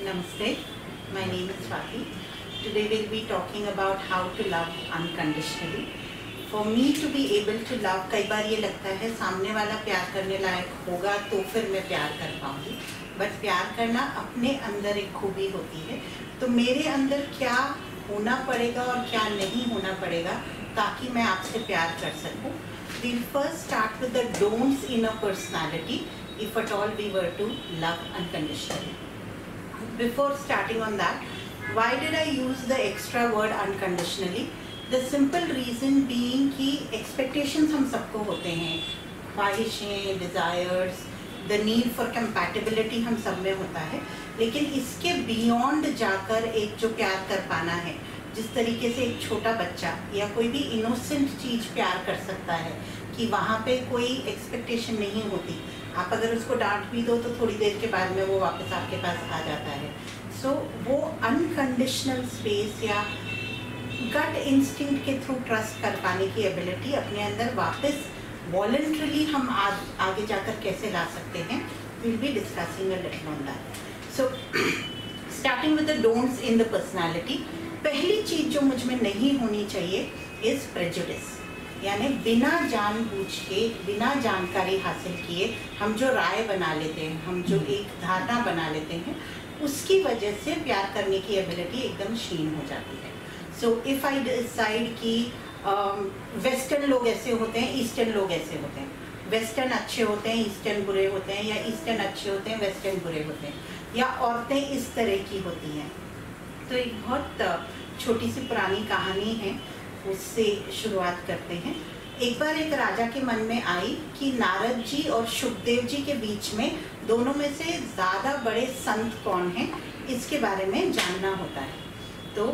Namaste, my name is Swati. Today we'll be talking about how to love unconditionally. For me to be able to love, कई बार ये लगता है सामने वाला प्यार करने लायक होगा तो फिर मैं प्यार कर पाऊंगी, बट प्यार करना अपने अंदर एक खूबी होती है. तो मेरे अंदर क्या होना पड़ेगा और क्या नहीं होना पड़ेगा ताकि मैं आपसे प्यार कर सकूं. We'll first start with the don'ts in a personality if at all we were to love unconditionally. Before starting on that, why did I use the extra word unconditionally? The simple reason being कि expectations हम सबको होते हैं, ख्वाहिशें, desires, the need for compatibility हम सब में होता है, लेकिन इसके beyond जाकर एक जो प्यार कर पाना है, जिस तरीके से एक छोटा बच्चा या कोई भी innocent चीज़ प्यार कर सकता है कि वहाँ पे कोई expectation नहीं होती. आप अगर उसको डांट भी दो तो थोड़ी देर के बाद में वो वापस आपके पास आ जाता है. सो वो अनकंडीशनल स्पेस या गट इंस्टिंक्ट के थ्रू ट्रस्ट कर पाने की एबिलिटी अपने अंदर वापस वॉलंटरीली हम आगे जाकर कैसे ला सकते हैं, will be discussing a little on that. So starting with the don'ts in the personality, पहली चीज़ जो मुझ में नहीं होनी चाहिए इज़ प्रेजुडिस, यानी बिना जानबूझ के, बिना जानकारी हासिल किए हम जो राय बना लेते हैं, हम जो एक धारणा बना लेते हैं, उसकी वजह से प्यार करने की एबिलिटी एकदम क्षीण हो जाती है. सो इफ़ आई डिसाइड कि वेस्टर्न लोग ऐसे होते हैं, ईस्टर्न लोग ऐसे होते हैं, वेस्टर्न अच्छे होते हैं, ईस्टर्न बुरे होते हैं, या ईस्टर्न अच्छे होते हैं, वेस्टर्न बुरे होते हैं, या औरतें इस तरह की होती हैं. तो एक बहुत छोटी सी पुरानी कहानी है, उससे शुरुआत करते हैं. एक बार एक राजा के मन में आई कि नारद जी और शुकदेव जी के बीच में दोनों में से ज़्यादा बड़े संत कौन हैं, इसके बारे में जानना होता है. तो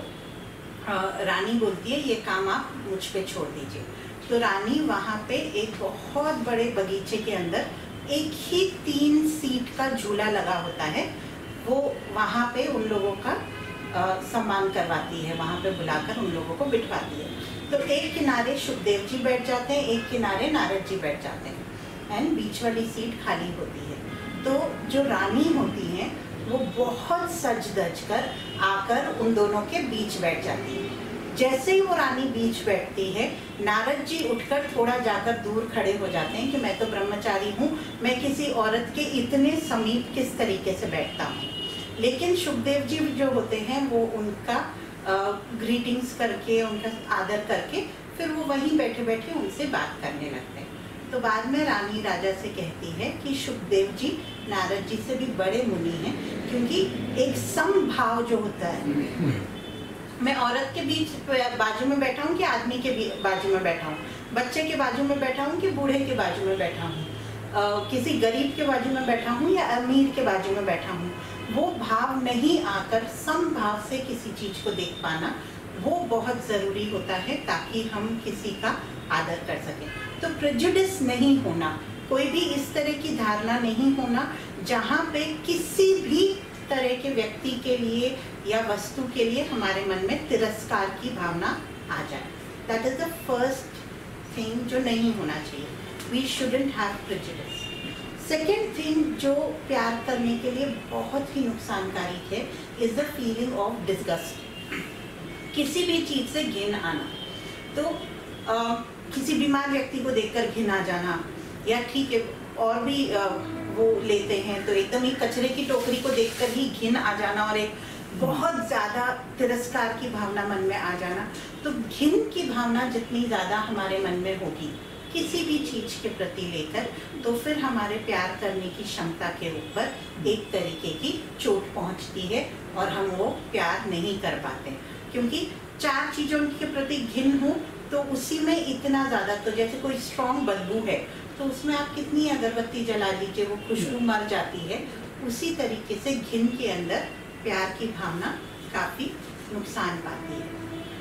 रानी बोलती है ये काम आप मुझ पे छोड़ दीजिए. तो रानी वहाँ पे एक बहुत बड़े बगीचे के अंदर एक ही 3 सीट का झूला लगा होता है, वो वहाँ पे उन लोगों का सम्मान करवाती है, वहाँ पे बुलाकर उन लोगों को बिठवाती है. तो एक किनारे शुकदेव जी बैठ जाते हैं, एक किनारे नारद जी बैठ जाते हैं, एंड बीच वाली सीट खाली होती है. तो जो रानी होती हैं वो बहुत सज धज कर आकर उन दोनों के बीच बैठ जाती है. जैसे ही वो रानी बीच बैठती है, नारद जी उठकर थोड़ा जाकर दूर खड़े हो जाते हैं कि मैं तो ब्रह्मचारी हूँ, मैं किसी औरत के इतने समीप किस तरीके से बैठता हूँ. लेकिन शुकदेव जी जो होते हैं वो उनका ग्रीटिंग्स करके, उनका आदर करके फिर वो वहीं बैठे बैठे उनसे बात करने लगते हैं. तो बाद में रानी राजा से कहती है कि शुकदेव जी नारद जी से भी बड़े मुनि हैं, क्योंकि एक समभाव जो होता है, मैं औरत के बीच बाजू में बैठा हूँ कि आदमी के बाजू में बैठा हूँ, बच्चे के बाजू में बैठा हूँ कि बूढ़े के बाजू में बैठा हूँ, किसी गरीब के बाजू में बैठा हूँ या अमीर के बाजू में बैठा हूँ, वो भाव नहीं आकर समभाव से किसी चीज़ को देख पाना वो बहुत ज़रूरी होता है ताकि हम किसी का आदर कर सकें. तो प्रेजुडिस नहीं होना, कोई भी इस तरह की धारणा नहीं होना जहाँ पे किसी भी तरह के व्यक्ति के लिए या वस्तु के लिए हमारे मन में तिरस्कार की भावना आ जाए. That is the first thing जो नहीं होना चाहिए. We shouldn't have prejudice. Second thing जो प्यार करने के लिए बहुत ही नुकसानकारी है is the feeling of disgust. किसी भी चीज़ से घिन आना, तो किसी बीमार व्यक्ति को देखकर घिन आ जाना, या ठीक है और भी वो लेते हैं तो एकदम ही कचरे की टोकरी को देखकर ही घिन आ जाना और एक बहुत ज़्यादा तिरस्कार की भावना मन में आ जाना. तो घिन की भावना जितनी ज़्यादा हमारे मन में होगी किसी भी चीज़ के प्रति लेकर, तो फिर हमारे प्यार करने की क्षमता के ऊपर एक तरीके की चोट पहुंचती है और हम वो प्यार नहीं कर पाते. क्योंकि 4 चीज़ों के प्रति घिन हो तो उसी में इतना ज़्यादा, तो जैसे कोई स्ट्रॉन्ग बदबू है तो उसमें आप कितनी अगरबत्ती जला लीजिए वो खुशबू मर जाती है. उसी तरीके से घिन के अंदर प्यार की भावना काफ़ी नुकसान पाती है.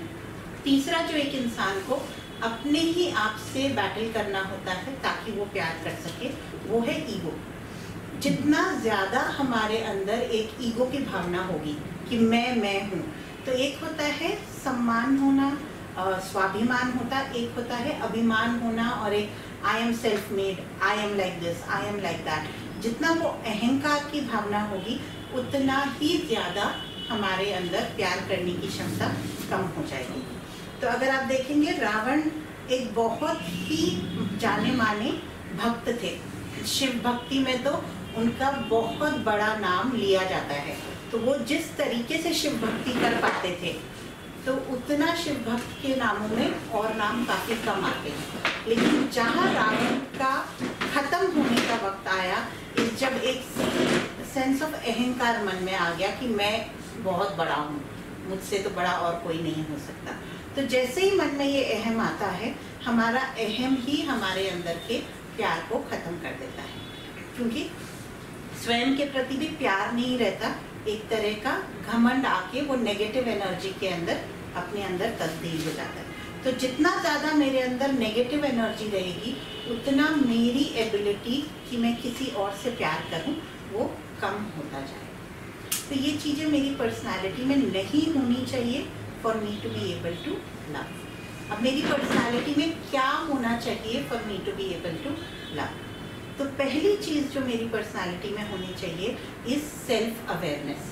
तीसरा जो एक इंसान को अपने ही आप से बैटल करना होता है ताकि वो प्यार कर सके, वो है ईगो. जितना ज़्यादा हमारे अंदर एक ईगो की भावना होगी कि मैं हूँ, तो एक होता है सम्मान होना, स्वाभिमान होता, एक होता है अभिमान होना, और एक I am self made, I am like this, I am like that. जितना वो अहंकार की भावना होगी उतना ही ज़्यादा हमारे अंदर प्यार करने की क्षमता कम हो जाएगी। तो अगर आप देखेंगे, रावण एक बहुत ही जाने माने भक्त थे। शिव भक्ति में तो उनका बहुत बड़ा नाम लिया जाता है। तो वो जिस तरीके से शिव भक्ति कर पाते थे, तो उतना शिव भक्त के नामों में और नाम काफ़ी कम आते हैं। लेकिन जहाँ रावण का खत्म होने का वक्त आया, जब एक सेंस ऑफ अहंकार मन में आ गया कि मैं बहुत बड़ा हूँ, मुझसे तो बड़ा और कोई नहीं हो सकता, तो जैसे ही मन में ये अहम आता है, हमारा अहम ही हमारे अंदर के प्यार को खत्म कर देता है। क्योंकि स्वयं के प्रति भी प्यार नहीं रहता, एक तरह का घमंड आके वो नेगेटिव एनर्जी के अंदर अपने अंदर तब्दील हो जाता है। तो जितना ज़्यादा मेरे अंदर नेगेटिव एनर्जी रहेगी, उतना मेरी एबिलिटी कि मैं किसी और से प्यार करूं वो कम होता जाएगा। तो ये चीज़ें मेरी पर्सनालिटी में नहीं होनी चाहिए for me to be able to love. अब मेरी पर्सनालिटी में क्या होना चाहिए for me to be able to love? तो पहली चीज़ जो मेरी पर्सनालिटी में होनी चाहिए इज सेल्फ अवेयरनेस।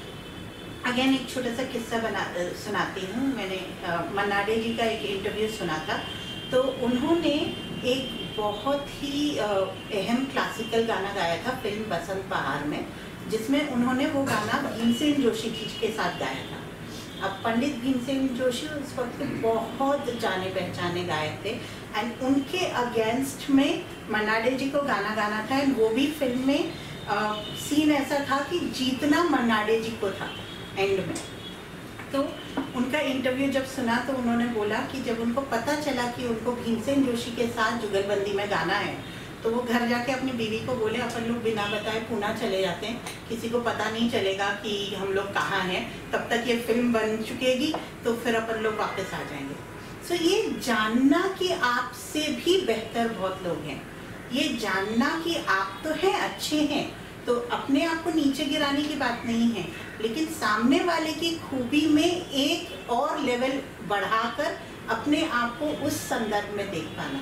अगेन एक छोटा सा किस्सा सुनाती हूँ। मैंने मन्नाडे जी का एक इंटरव्यू सुना था। तो उन्होंने एक बहुत ही अहम क्लासिकल गाना गाया था फिल्म बसंत बहार में, जिसमें उन्होंने वो गाना भीमसेन जोशी जी के साथ गाया था। अब पंडित भीमसेन जोशी उस वक्त बहुत जाने पहचाने गायक थे, एंड उनके अगेंस्ट में मन्नाडे जी को गाना गाना था। एंड वो भी फिल्म में सीन ऐसा था कि जीतना मन्नाडे जी को था एंड में। तो उनका इंटरव्यू जब सुना तो उन्होंने बोला कि जब उनको पता चला कि उनको भीमसेन जोशी के साथ जुगलबंदी में गाना है, तो वो घर जाके अपनी बीवी को बोले, अपन लोग बिना बताए पुणे चले जाते हैं, किसी को पता नहीं चलेगा कि हम लोग कहाँ हैं, तब तक ये फिल्म बन चुकेगी, तो फिर अपन लोग वापस आ जाएंगे। सो ये जानना कि आपसे भी बेहतर बहुत लोग हैं, ये जानना कि आप तो हैं, अच्छे हैं, तो अपने आप को नीचे गिराने की बात नहीं है, लेकिन सामने वाले की खूबी में एक और लेवल बढ़ाकर अपने आप को उस संदर्भ में देख पाना।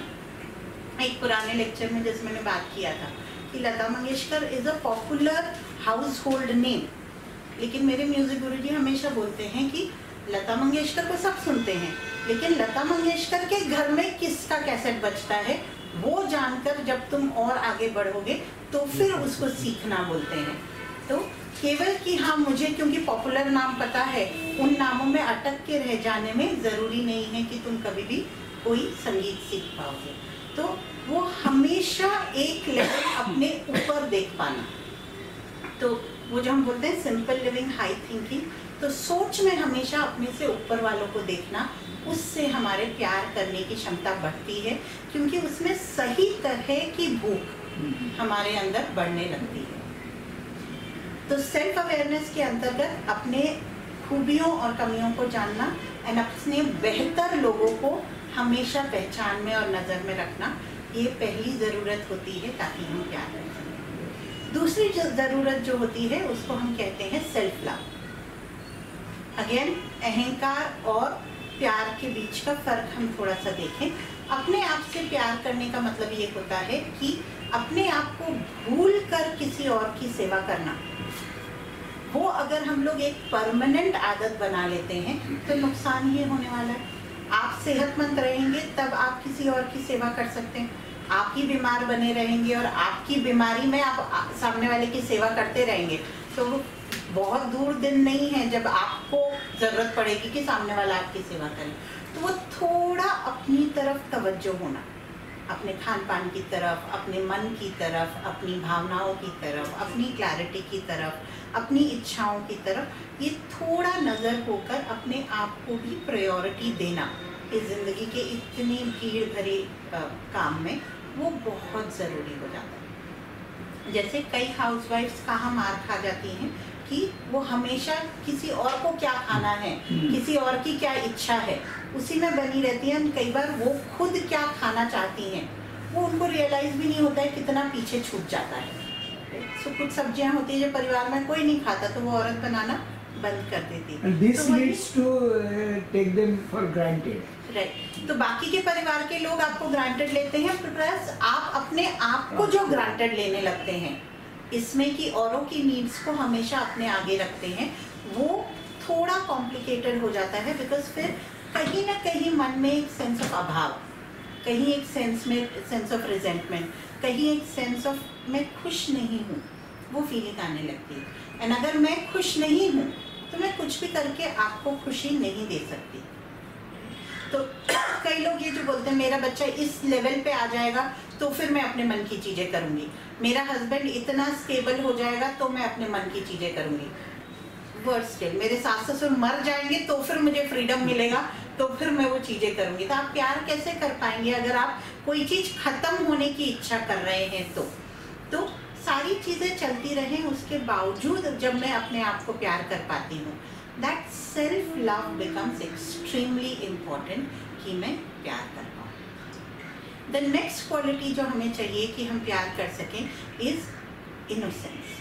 एक पुराने लेक्चर में जैसे मैंने बात किया था कि Lata Mangeshkar is a popular household name, लेकिन मेरे म्यूजिक गुरुजी हमेशा बोलते हैं कि लता मंगेशकर को सब सुनते हैं, लेकिन लता मंगेशकर के घर में किसका कैसेट बजता है वो जानकर जब तुम और आगे बढ़ोगे तो फिर उसको सीखना बोलते हैं। तो केवल कि हाँ मुझे क्योंकि पॉपुलर नाम पता है, उन नामों में अटक के रह जाने में ज़रूरी नहीं है कि तुम कभी भी कोई संगीत सीख पाओगे। तो वो हमेशा एक लेवल अपने ऊपर देख पाना, तो वो जो हम बोलते हैं सिंपल लिविंग हाई थिंकिंग, तो सोच में हमेशा अपने से ऊपर वालों को देखना, उससे हमारे प्यार करने की क्षमता बढ़ती है, क्योंकि उसमें सही तरह की भूख हमारे अंदर बढ़ने लगती है। तो सेल्फ अवेयरनेस के अंतर्गत अपने खूबियों और कमियों को जानना एंड अपने बेहतर लोगों को हमेशा पहचान में और नज़र में रखना, ये पहली ज़रूरत होती है ताकि हम प्यार कर सकें। दूसरी ज़रूरत जो होती है उसको हम कहते हैं सेल्फ लव। अगेन अहंकार और प्यार के बीच का फ़र्क हम थोड़ा सा देखें। अपने आप से प्यार करने का मतलब ये होता है कि अपने आप को भूल कर किसी और की सेवा करना। वो अगर हम लोग एक परमानेंट आदत बना लेते हैं तो नुकसान ये होने वाला है। आप सेहतमंद रहेंगे तब आप किसी और की सेवा कर सकते हैं, आप ही बीमार बने रहेंगे और आपकी बीमारी में आप सामने वाले की सेवा करते रहेंगे, तो बहुत दूर दिन नहीं है जब आपको ज़रूरत पड़ेगी कि सामने वाला आपकी सेवा करे। तो वो थोड़ा अपनी तरफ तवज्जो होना, अपने खान पान की तरफ, अपने मन की तरफ, अपनी भावनाओं की तरफ, अपनी क्लैरिटी की तरफ, अपनी इच्छाओं की तरफ, ये थोड़ा नज़र होकर अपने आप को भी प्रायोरिटी देना इस ज़िंदगी के इतनी भीड़ भरे काम में वो बहुत ज़रूरी हो जाता है। जैसे कई हाउसवाइफ्स कहाँ मार खा जाती हैं कि वो हमेशा किसी और को क्या खाना है, किसी और की क्या इच्छा है, उसी में बनी रहती हैं। कई बार वो खुद क्या खाना चाहती हैं वो उनको रियलाइज़ भी नहीं होता है, कितना पीछे छूट जाता है। तो कुछ सब्जियां होती है जो परिवार में कोई नहीं खाता तो वो औरत बनाना बंद कर देती है। This leads to take them for granted. Right. तो बाकी के परिवार के लोग आपको ग्रांटेड लेते हैं, प्लस आप अपने आप को जो ग्रांटेड लेने लगते हैं, इसमें कि औरों की नीड्स को हमेशा अपने आगे रखते हैं, वो थोड़ा कॉम्प्लिकेटेड हो जाता है। बिकॉज फिर कहीं ना कहीं मन में एक सेंस ऑफ अभाव, कहीं एक सेंस ऑफ रिजेंटमेंट, कहीं एक सेंस ऑफ मैं खुश नहीं हूँ, वो फीलिंग आने लगती है। एंड अगर मैं खुश नहीं हूँ तो मैं कुछ भी करके आपको खुशी नहीं दे सकती। तो कई लोग ये जो बोलते हैं मेरा बच्चा इस लेवल पे आ जाएगा तो फिर मैं अपने मन की चीज़ें करूँगी, मेरा हस्बैंड इतना स्टेबल हो जाएगा तो मैं अपने मन की चीज़ें करूँगी, वर्स्ट स्टिल मेरे सास ससुर मर जाएंगे तो फिर मुझे फ्रीडम मिलेगा तो फिर मैं वो चीज़ें करूँगी। तो आप प्यार कैसे कर पाएंगे अगर आप कोई चीज़ खत्म होने की इच्छा कर रहे हैं? तो सारी चीज़ें चलती रहें, उसके बावजूद जब मैं अपने आप को प्यार कर पाती हूँ, that self love becomes extremely important कि मैं प्यार कर पाऊँ। द नेक्स्ट क्वालिटी जो हमें चाहिए कि हम प्यार कर सकें इज इनोसेंस।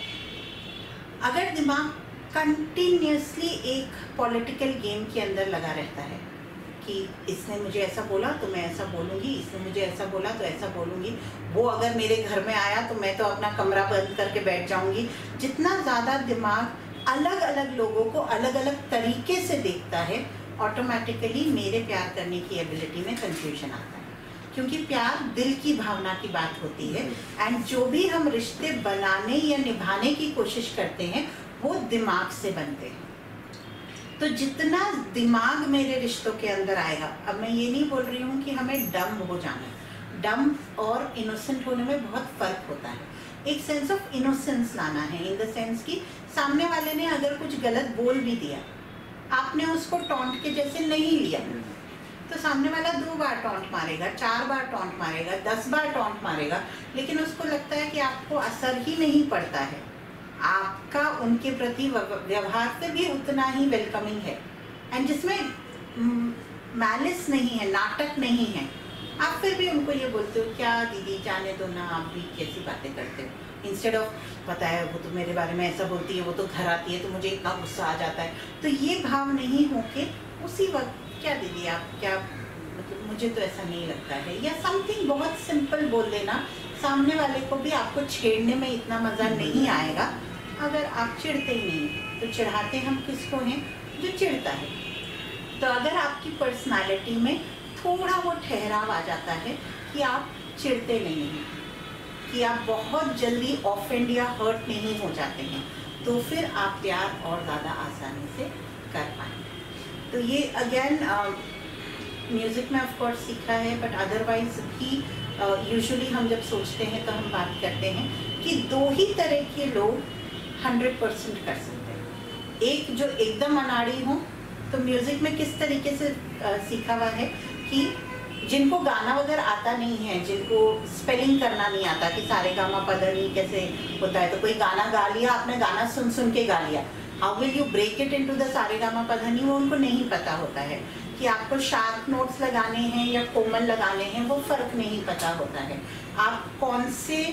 अगर दिमाग कंटिन्यूसली एक पॉलिटिकल गेम के अंदर लगा रहता है कि इसने मुझे ऐसा बोला तो मैं ऐसा बोलूँगी, इसने मुझे ऐसा बोला तो ऐसा बोलूँगी, वो अगर मेरे घर में आया तो मैं तो अपना कमरा बंद करके बैठ जाऊँगी, जितना ज़्यादा दिमाग अलग अलग लोगों को अलग अलग तरीके से देखता है, ऑटोमेटिकली मेरे प्यार करने की एबिलिटी में कंफ्यूजन आता है। क्योंकि प्यार दिल की भावना की बात होती है, एंड जो भी हम रिश्ते बनाने या निभाने की कोशिश करते हैं वो दिमाग से बनते हैं। तो जितना दिमाग मेरे रिश्तों के अंदर आएगा, अब मैं ये नहीं बोल रही हूँ कि हमें डम्ब हो जाना है, डम्ब और इनोसेंट होने में बहुत फर्क होता है। एक सेंस ऑफ इनोसेंस लाना है, इन द सेंस कि सामने वाले ने अगर कुछ गलत बोल भी दिया, आपने उसको टॉन्ट के जैसे नहीं लिया, तो सामने वाला 2 बार टॉन्ट मारेगा, 4 बार टॉन्ट मारेगा, 10 बार टॉन्ट मारेगा, लेकिन उसको लगता है कि आपको असर ही नहीं पड़ता है, आपका उनके प्रति व्यवहार से भी उतना ही वेलकमिंग है, एंड जिसमें मैलिस नहीं है, नाटक नहीं है, आप फिर भी उनको ये बोलते हो क्या दीदी जाने दो ना, आप भी कैसी बातें करते हो, इंस्टेड ऑफ पता है वो तो मेरे बारे में ऐसा बोलती है, वो तो घर आती है तो मुझे इतना गुस्सा आ जाता है। तो ये भाव नहीं हो के उसी वक्त क्या दीदी आप क्या, मतलब मुझे तो ऐसा नहीं लगता है, या समथिंग बहुत सिंपल बोल देना, सामने वाले को भी आपको छेड़ने में इतना मज़ा नहीं आएगा अगर आप चिढ़ते ही नहीं। तो चिढ़ाते हम किसको हैं? जो चिढ़ता है। तो अगर आपकी पर्सनालिटी में थोड़ा वो ठहराव आ जाता है कि आप चिढ़ते नहीं हैं, कि आप बहुत जल्दी ऑफेंड या हर्ट नहीं हो जाते हैं, तो फिर आप प्यार और ज़्यादा आसानी से कर पाएंगे। तो ये अगेन म्यूज़िक में ऑफ कोर्स सीखा है, बट अदरवाइज भी यूजुअली हम जब सोचते हैं तो हम बात करते हैं कि 2 ही तरह के लोग 100% कर सकते हैं। एक जो एकदम अनाड़ी हो, तो म्यूज़िक में किस तरीके से सीखा हुआ है कि जिनको गाना वगैरह आता नहीं है, जिनको स्पेलिंग करना नहीं आता कि सारे गामा पधनी कैसे होता है, तो कोई गाना गा लिया, आपने गाना सुन सुन के गा लिया, how will you break it into the सारे गामा पधनी, वो उनको नहीं पता होता है कि आपको शार्प नोट्स लगाने हैं या कोमल लगाने हैं, वो फ़र्क नहीं पता होता है। आप कौन से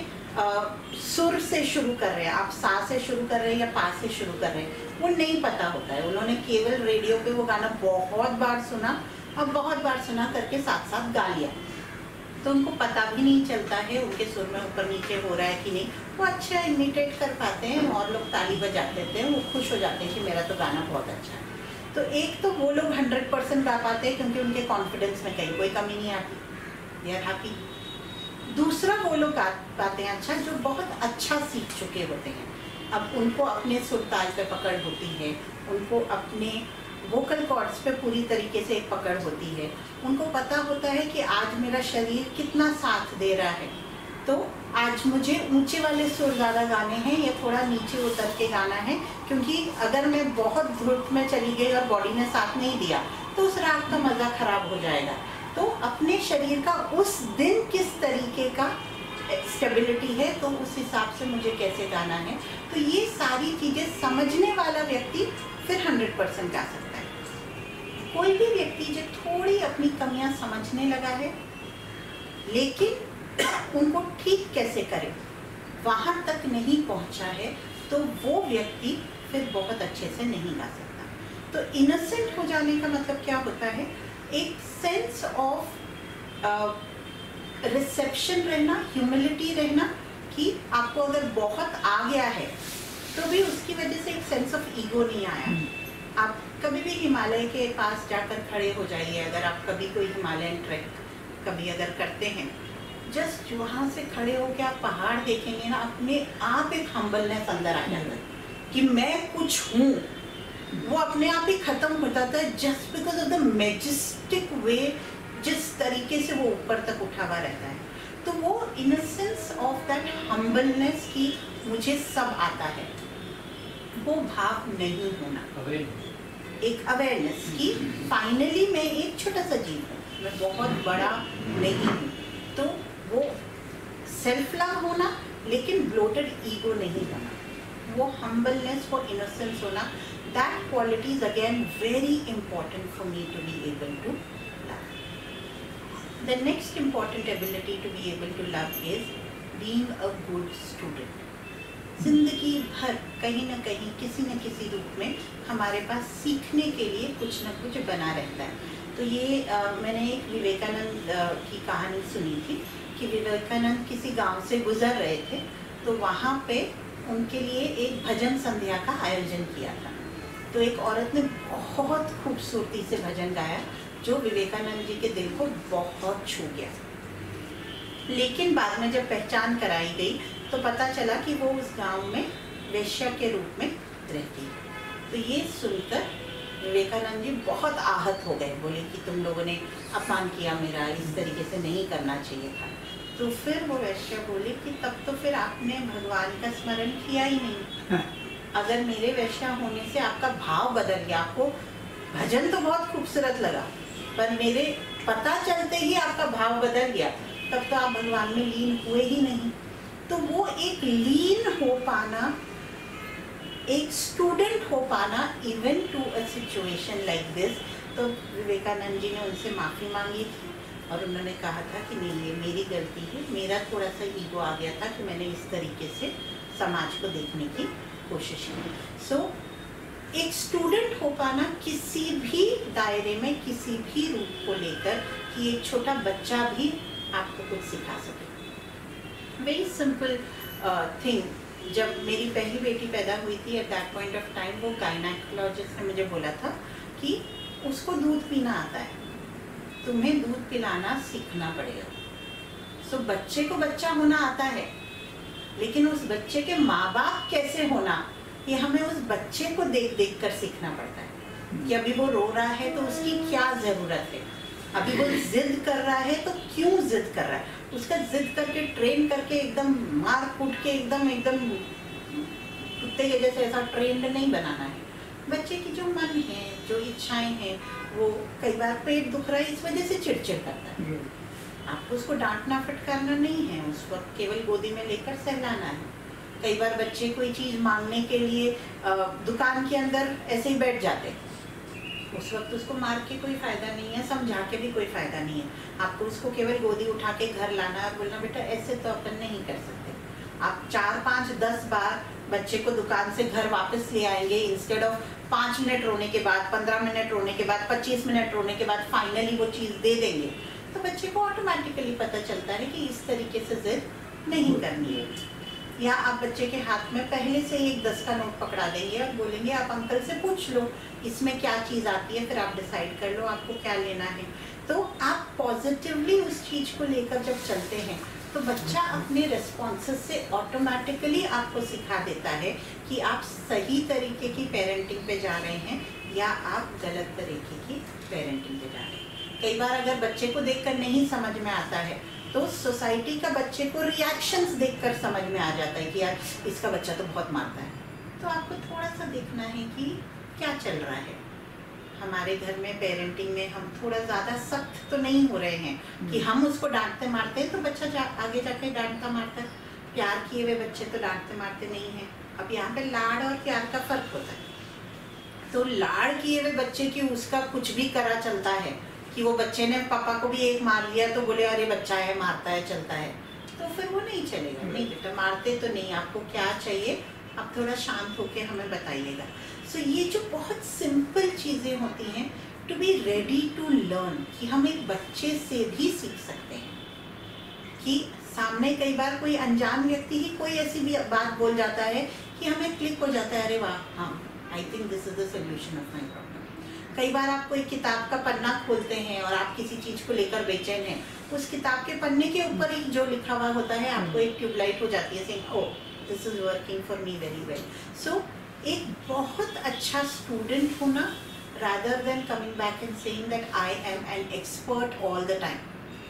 सुर से शुरू कर रहे हैं, आप सा से शुरू कर रहे हैं या पा से शुरू कर रहे हैं, वो नहीं पता होता है। उन्होंने केवल रेडियो पे वो गाना बहुत बार सुना और बहुत बार सुना करके साथ साथ गा लिया, तो उनको पता भी नहीं चलता है उनके सुर में ऊपर नीचे हो रहा है कि नहीं। वो अच्छा इमिटेट कर पाते हैं और लोग ताली बजा देते हैं, वो खुश हो जाते हैं कि मेरा तो गाना बहुत अच्छा है। तो एक तो वो लोग 100% गा पाते हैं क्योंकि उनके कॉन्फिडेंस में कहीं कोई कमी नहीं आती, दे आर हैप्पी। दूसरा वो लोग गा पाते हैं अच्छा जो बहुत अच्छा सीख चुके होते हैं, अब उनको अपने सुर ताल पे पकड़ होती है, उनको अपने वोकल कॉर्ड्स पे पूरी तरीके से एक पकड़ होती है, उनको पता होता है कि आज मेरा शरीर कितना साथ दे रहा है, तो आज मुझे ऊंचे वाले सुर ज़्यादा गाने हैं या थोड़ा नीचे उतर के गाना है, क्योंकि अगर मैं बहुत धुत में चली गई और बॉडी ने साथ नहीं दिया तो उस रात का मज़ा खराब हो जाएगा। तो अपने शरीर का उस दिन किस तरीके का स्टेबिलिटी है, तो उस हिसाब से मुझे कैसे गाना है, तो ये सारी चीज़ें समझने वाला व्यक्ति फिर 100% गा सकता है। कोई भी व्यक्ति जो थोड़ी अपनी कमियां समझने लगा है लेकिन उनको ठीक कैसे करे वहाँ तक नहीं पहुँचा है, तो वो व्यक्ति फिर बहुत अच्छे से नहीं गा सकता। तो इनोसेंट हो जाने का मतलब क्या होता है? एक सेंस ऑफ रिसेप्शन रहना, ह्यूमिलिटी रहना, कि आपको अगर बहुत आ गया है तो भी उसकी वजह से एक सेंस ऑफ ईगो नहीं आया। आप कभी भी हिमालय के पास जाकर खड़े हो जाइए, अगर आप कभी कोई हिमालयन ट्रैक कभी अगर करते हैं, जस्ट वहाँ से खड़े होकर आप पहाड़ देखेंगे ना, अपने आप एक हम्बलनेस अंदर आ जाता है कि मैं कुछ हूँ, वो अपने आप ही खत्म हो जाता है just because of the majestic way जिस तरीके से वो ऊपर तक उठा हुआ रहता है। तो वो इनसेंस ऑफ दैट हम्बलनेस की मुझे सब आता है, वो भाव नहीं होना, एक अवेयरनेस कि फाइनली मैं एक छोटा सा जीव हूँ, मैं बहुत बड़ा नहीं हूँ। तो वो सेल्फ लव होना, लेकिन ब्लोटेड ईगो नहीं होना, वो हम्बलनेस, वो इनोसेंस होना, that quality is again very important for me to be able to love. The next important ability to be able to love is being a good student. जिंदगी भर कहीं ना कहीं किसी न किसी रूप में हमारे पास सीखने के लिए कुछ न कुछ बना रहता है। तो ये मैंने एक विवेकानंद की कहानी सुनी थी कि विवेकानंद किसी गांव से गुजर रहे थे, तो वहाँ पे उनके लिए एक भजन संध्या का आयोजन किया था। तो एक औरत ने बहुत खूबसूरती से भजन गाया जो विवेकानंद जी के दिल को बहुत छू गया। लेकिन बाद में जब पहचान कराई गई तो पता चला कि वो उस गांव में वेश्या के रूप में रहती है। तो ये सुनकर विवेकानंद जी बहुत आहत हो गए, बोले कि तुम लोगों ने अपमान किया मेरा, इस तरीके से नहीं करना चाहिए था। तो फिर वो वेश्या बोली कि तब तो फिर आपने भगवान का स्मरण किया ही नहीं। अगर मेरे वेश्या होने से आपका भाव बदल गया, आपको भजन तो बहुत खूबसूरत लगा पर मेरे पता चलते ही आपका भाव बदल गया, तब तो आप भगवान में लीन हुए ही नहीं। तो वो एक लीन हो पाना, एक स्टूडेंट हो पाना even to a situation like this. तो विवेकानंद जी ने उनसे माफ़ी मांगी थी और उन्होंने कहा था कि नहीं, ये मेरी गलती है, मेरा थोड़ा सा ईगो आ गया था कि मैंने इस तरीके से समाज को देखने की कोशिश की। सो एक स्टूडेंट हो पाना किसी भी दायरे में, किसी भी रूप को लेकर, कि एक छोटा बच्चा भी आपको कुछ सिखा सके। Very simple thing. जब मेरी पहली बेटी पैदा हुई थी, at that point of time वो गायनेकोलॉजिस्ट ने मुझे बोला था कि उसको दूध पीना आता है, तुम्हें दूध पिलाना सीखना पड़ेगा। सो बच्चे को बच्चा होना आता है, लेकिन उस बच्चे के माँ बाप कैसे होना, ये हमें उस बच्चे को देख देख कर सीखना पड़ता है कि अभी वो रो रहा है तो उसकी क्या ज़रूरत है, अभी वो जिद कर रहा है तो क्यों जिद कर रहा है। उसका जिद करके ट्रेन करके एकदम मार कूट के एकदम कुत्ते के जैसे ऐसा ट्रेंड नहीं बनाना है। बच्चे की जो मन है, जो इच्छाएं हैं, वो कई बार पेट दुख रहा है इस वजह से चिड़चिड़ करता है। आपको उसको डांटना फटकारना नहीं है, उस वक्त केवल गोदी में लेकर सहलाना है। कई बार बच्चे कोई चीज़ मांगने के लिए दुकान के अंदर ऐसे ही बैठ जाते, उस वक्त उसको मार के कोई फ़ायदा नहीं है, समझा के भी कोई फ़ायदा नहीं है। आपको उसको केवल गोदी उठा के घर लाना और बोलना बेटा ऐसे तो अपन नहीं कर सकते। आप 4, 5, 10 बार बच्चे को दुकान से घर वापस ले आएंगे, इंस्टेड ऑफ 5 मिनट रोने के बाद, 15 मिनट रोने के बाद, 25 मिनट रोने के बाद फाइनली वो चीज़ दे देंगे, तो बच्चे को ऑटोमेटिकली पता चलता है कि इस तरीके से जिद नहीं करनी है। या आप बच्चे के हाथ में पहले से ही एक 10 का नोट पकड़ा देंगे और बोलेंगे आप अंकल से पूछ लो इसमें क्या चीज़ आती है, फिर आप डिसाइड कर लो आपको क्या लेना है। तो आप पॉजिटिवली उस चीज़ को लेकर जब चलते हैं तो बच्चा अपने रिस्पॉन्सेस से ऑटोमेटिकली आपको सिखा देता है कि आप सही तरीके की पेरेंटिंग पे जा रहे हैं या आप गलत तरीके की पेरेंटिंग पे जा रहे हैं। कई बार अगर बच्चे को देखकर नहीं समझ में आता है तो सोसाइटी का बच्चे को रिएक्शंस देखकर समझ में आ जाता है कि यार इसका बच्चा तो बहुत मारता है। तो आपको थोड़ा सा देखना है कि क्या चल रहा है। हमारे घर में पेरेंटिंग में हम थोड़ा ज़्यादा सख्त तो नहीं हो रहे हैं कि हम उसको डांटते मारते हैं तो बच्चा आगे जाके डांटता मारता है। प्यार किए हुए बच्चे तो डांटते मारते नहीं हैं। अब यहाँ पे लाड़ और प्यार का फ़र्क होता है। तो लाड़ किए हुए बच्चे की उसका कुछ भी करा चलता है कि वो बच्चे ने पापा को भी एक मार लिया तो बोले अरे बच्चा है, मारता है, चलता है, तो फिर वो नहीं चलेगा। नहीं बेटा मारते तो नहीं, आपको क्या चाहिए आप थोड़ा शांत होके हमें बताइएगा। सो ये जो बहुत सिंपल चीज़ें होती हैं, to be ready to learn, कि हम एक बच्चे से भी सीख सकते हैं कि सामने कई बार कोई अनजान व्यक्ति ही कोई ऐसी भी बात बोल जाता है कि हमें क्लिक हो जाता है, अरे वाह, हाँ, I think this is the solution of my problem. कई बार आप कोई किताब का पन्ना खोलते हैं और आप किसी चीज को लेकर बेचैन हैं, उस किताब के पन्ने के ऊपर ही जो लिखा हुआ होता है आपको एक ट्यूबलाइट हो जाती है, saying oh this is working for me very well. So एक बहुत अच्छा स्टूडेंट होना rather than coming back and saying that I am an expert all the time.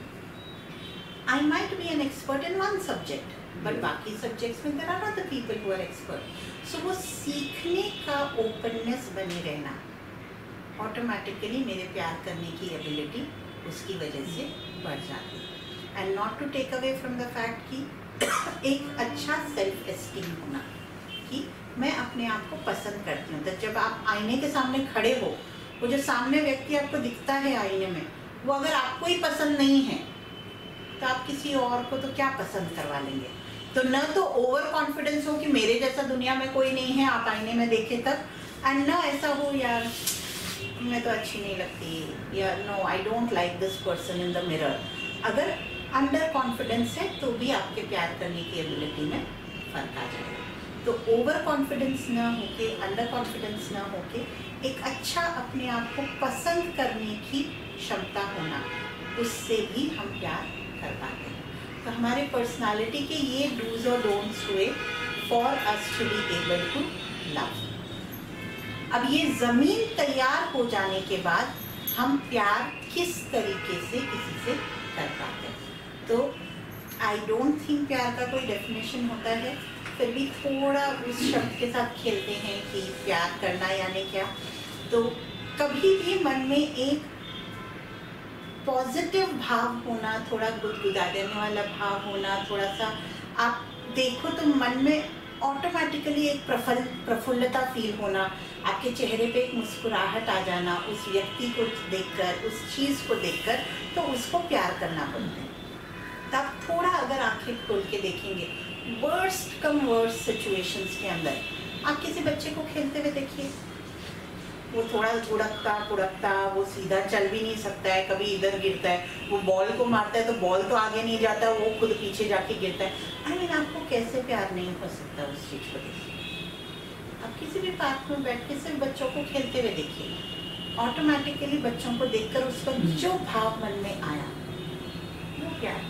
I might be an expert in one subject, but बाकी subjects में there are other people who are expert. So वो सीखने का openness बने रहना automatically मेरे प्यार करने की ability उसकी वजह से बढ़ जाती है। And not to take away from the fact कि एक अच्छा self esteem होना कि मैं अपने आप को पसंद करती हूँ। तो जब आप आईने के सामने खड़े हो, वो जो सामने व्यक्ति आपको दिखता है आईने में, वो अगर आपको ही पसंद नहीं है तो आप किसी और को तो क्या पसंद करवा लेंगे। तो न तो ओवर कॉन्फिडेंस हो कि मेरे जैसा दुनिया में कोई नहीं है, आप आईने में देखें तब, एंड न ऐसा हो यार मैं तो अच्छी नहीं लगती, या no I don't like this person in the mirror. अगर अंडर कॉन्फिडेंस है तो भी आपके प्यार करने की एबिलिटी में फर्क आ जाएगा। तो ओवर कॉन्फिडेंस ना होके, अंडर कॉन्फिडेंस ना होके, एक अच्छा अपने आप को पसंद करने की क्षमता होना, उससे भी हम प्यार कर पाते हैं। तो हमारे पर्सनालिटी के ये डूज और डोंट्स हुए for us to be able to love. अब ये ज़मीन तैयार हो जाने के बाद हम प्यार किस तरीके से किसी से कर पाते हैं। तो आई डोंट थिंक प्यार का कोई डेफिनेशन होता है, फिर भी थोड़ा उस शब्द के साथ खेलते हैं कि प्यार करना यानी क्या। तो कभी भी मन में एक पॉजिटिव भाव होना, थोड़ा गुदगुदा देने वाला भाव होना, थोड़ा सा आप देखो तो मन में ऑटोमेटिकली एक प्रफुल्लता फील होना, आपके चेहरे पे एक मुस्कुराहट आ जाना उस व्यक्ति को देखकर, उस चीज़ को देखकर, तो उसको प्यार करना बोलते हैं। तब थोड़ा अगर आंखें खोल के देखेंगे, वर्स्ट कम वर्स्ट सिचुएशंस के अंदर आप किसी बच्चे को खेलते हुए देखिए, वो थोड़ा उड़कता, वो सीधा चल भी नहीं सकता है, कभी इधर गिरता है, वो बॉल को मारता है तो बॉल तो आगे नहीं जाता, वो खुद पीछे जाके गिरता है। आई मीन आपको कैसे प्यार नहीं हो सकता उस चीज़ को देखिए। आप किसी भी पार्क में बैठ के सिर्फ बच्चों को खेलते हुए देखिए, ऑटोमेटिकली बच्चों को देखकर उसका जो भाव मन में आया वो प्यार।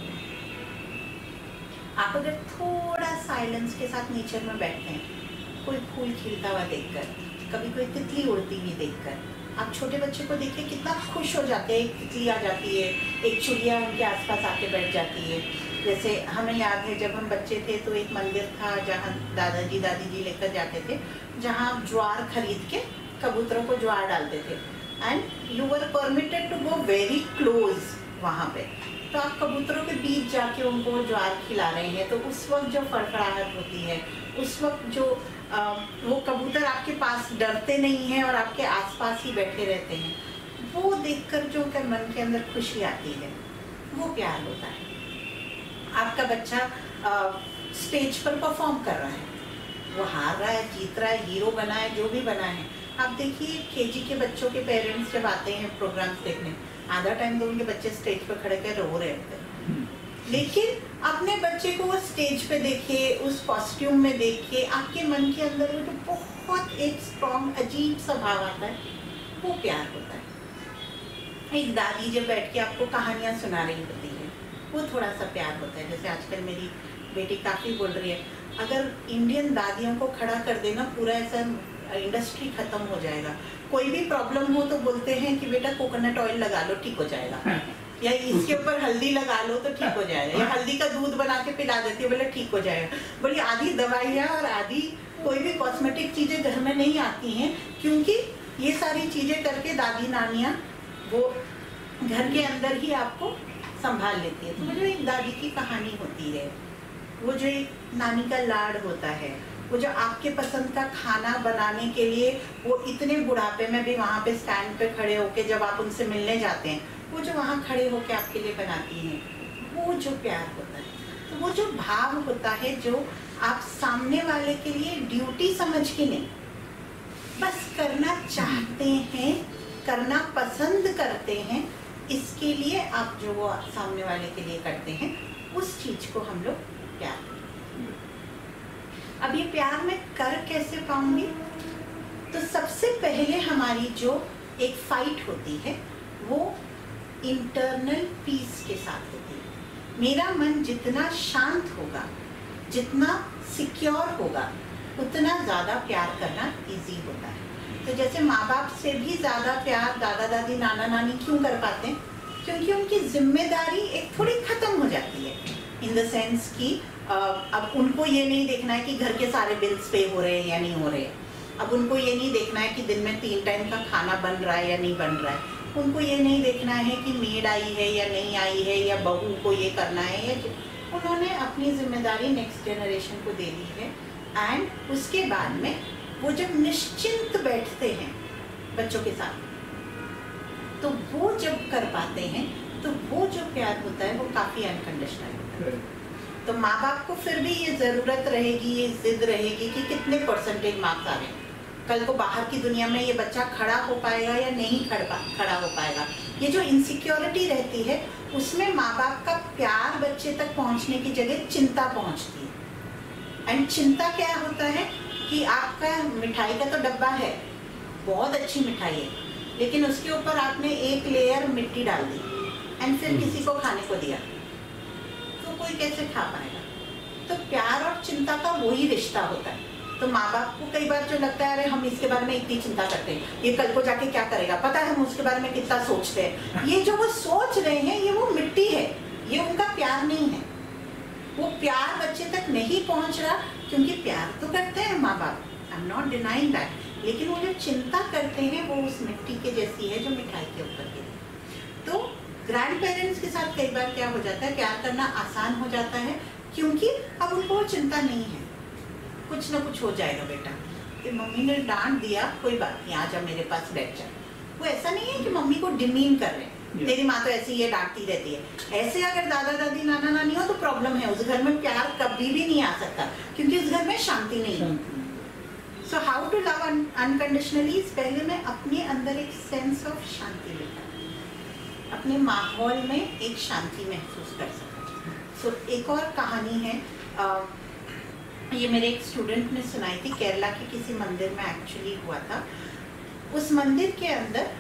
आप अगर थोड़ा साइलेंस के साथ नेचर में बैठते हैं, कोई फूल खिलता हुआ देखकर, कभी कोई तितली उड़ती हुई देखकर, आप छोटे बच्चे को देखिए कितना खुश हो जाते हैं। एक तितली आ जाती है, एक चिड़िया उनके आसपास आके बैठ जाती है। जैसे हमें याद है जब हम बच्चे थे तो एक मंदिर था जहाँ दादाजी दादी जी लेकर जाते थे, जहाँ ज्वार खरीद के कबूतरों को ज्वार डालते थे, and you were permitted to go very close वहाँ पे। तो आप कबूतरों के बीच जाके उनको ज्वार खिला रहे हैं, तो उस वक्त जो फड़फड़ाहट होती है, उस वक्त जो वो कबूतर आपके पास डरते नहीं हैं और आपके आसपास ही बैठे रहते हैं, वो देखकर जो कि मन के अंदर खुशी आती है, वो प्यार होता है। आपका बच्चा स्टेज पर परफॉर्म कर रहा है, वो हार रहा है, जीत रहा है, हीरो बना है, जो भी बना है। आप देखिए केजी के बच्चों के पेरेंट्स जब आते हैं प्रोग्राम्स देखने, आधा टाइम तो उनके बच्चे स्टेज पर खड़े कर रो रहे होते हैं, लेकिन अपने बच्चे को वो स्टेज पे देखिए, उस कॉस्ट्यूम में देखिए, आपके मन के अंदर वो जो बहुत एक स्ट्रॉन्ग अजीब सा भाव आता है, वो प्यार होता है। एक दादी जब बैठ के आपको कहानियाँ सुना रही होती है, वो थोड़ा सा प्यार होता है। जैसे आजकल मेरी बेटी काफ़ी बोल रही है, अगर इंडियन दादियों को खड़ा कर देना, पूरा ऐसा इंडस्ट्री खत्म हो जाएगा। कोई भी प्रॉब्लम हो तो बोलते हैं कि बेटा कोकोनट ऑयल लगा लो ठीक हो जाएगा, या इसके ऊपर हल्दी लगा लो तो ठीक हो जाएगा, या हल्दी का दूध बना के पिला देती है, बोले ठीक हो जाएगा। बोली आधी दवाइयाँ और आधी कोई भी कॉस्मेटिक चीज़ें घर में नहीं आती हैं, क्योंकि ये सारी चीज़ें करके दादी नानियाँ वो घर के अंदर ही आपको संभाल लेती है। तो वो जो एक दादी की कहानी होती है, वो जो एक नानी का लाड होता है, वो जो आपके पसंद का खाना बनाने के लिए वो इतने बुढ़ापे में भी वहाँ पे स्टैंड पे खड़े होके जब आप उनसे मिलने जाते हैं, वो जो वहाँ खड़े होके आपके लिए बनाती हैं, वो जो प्यार होता है, तो वो जो भाव होता है, जो आप सामने वाले के लिए ड्यूटी समझ के नहीं, बस करना चाहते हैं, करना पसंद करते हैं, इसके लिए आप जो वो सामने वाले के लिए करते हैं, उस चीज को हम लोग प्यार करते हैं। अब ये प्यार मैं कर कैसे पाऊंगी? तो सबसे पहले हमारी जो एक फाइट होती है वो इंटरनल पीस के साथ होती है। मेरा मन जितना शांत होगा, जितना सिक्योर होगा, उतना ज़्यादा प्यार करना इजी होता है। तो जैसे माँ बाप से भी ज़्यादा प्यार दादा दादी नाना नानी क्यों कर पाते हैं? क्योंकि उनकी जिम्मेदारी एक थोड़ी खत्म हो जाती है, इन द सेंस कि अब उनको ये नहीं देखना है कि घर के सारे बिल्स पे हो रहे हैं या नहीं हो रहे हैं। अब उनको ये नहीं देखना है कि दिन में 3 टाइम का खाना बन रहा है या नहीं बन रहा है। उनको ये नहीं देखना है कि मेड आई है या नहीं आई है, या बहू को ये करना है या उन्होंने अपनी जिम्मेदारी नेक्स्ट जनरेशन को दे दी है। एंड उसके बाद में वो जब निश्चिंत बैठते हैं बच्चों के साथ, तो वो जब कर पाते हैं तो वो जो प्यार होता है वो काफ़ी अनकंडीशनल होता है। तो माँ बाप को फिर भी ये ज़रूरत रहेगी, ये जिद रहेगी कि कितने परसेंटेज मार्क्स आ रहे हैं, कल को बाहर की दुनिया में ये बच्चा खड़ा हो पाएगा या नहीं खड़ा हो पाएगा। ये जो इनसिक्योरिटी रहती है उसमें माँ बाप का प्यार बच्चे तक पहुँचने की जगह चिंता पहुँचती है। एंड चिंता क्या होता है कि आपका मिठाई का तो डब्बा है, बहुत अच्छी मिठाई है, लेकिन उसके ऊपर आपने एक लेयर मिट्टी डाल दी एंड फिर किसी को खाने को दिया, तो कोई कैसे खा पाएगा? तो प्यार और चिंता का वही रिश्ता होता है। तो माँ बाप को कई बार जो लगता है अरे हम इसके बारे में इतनी चिंता करते हैं, ये कल को जाके क्या करेगा, पता है हम उसके बारे में कितना सोचते हैं। ये जो वो सोच रहे हैं ये वो मिट्टी है, ये उनका प्यार नहीं है। वो प्यार बच्चे तक नहीं पहुंच रहा, क्योंकि प्यार तो करते हैं माँ बाप, I am not denying that, लेकिन वो जो चिंता करते हैं वो उस मिट्टी के जैसी है जो मिठाई के ऊपर गिरी। तो ग्रैंड पेरेंट्स के साथ कई बार क्या हो जाता है, प्यार करना आसान हो जाता है, क्योंकि अब उनको वो चिंता नहीं है, कुछ ना कुछ हो जाएगा बेटा, कि मम्मी ने डांट दिया कोई बात नहीं, आजा मेरे पास बैठ जा। वो ऐसा नहीं है कि मम्मी को डिमीन कर रहे हैं, तेरी माँ तो ऐसी है, डांटती रहती है। ऐसे अगर दादा दादी नाना नानी हो तो प्रॉब्लम है, उस घर में प्यार कभी भी नहीं आ सकता, क्योंकि उस घर में शांति नहीं है। So how to love unconditionally, पहले मैं अपने अंदर एक सेंस ऑफ शांति लेकर, अपने माहौल में एक शांति महसूस कर सकूं। सो एक और कहानी है, ये मेरे एक स्टूडेंट ने सुनाई थी, केरला के किसी मंदिर में एक्चुअली हुआ था। उस मंदिर के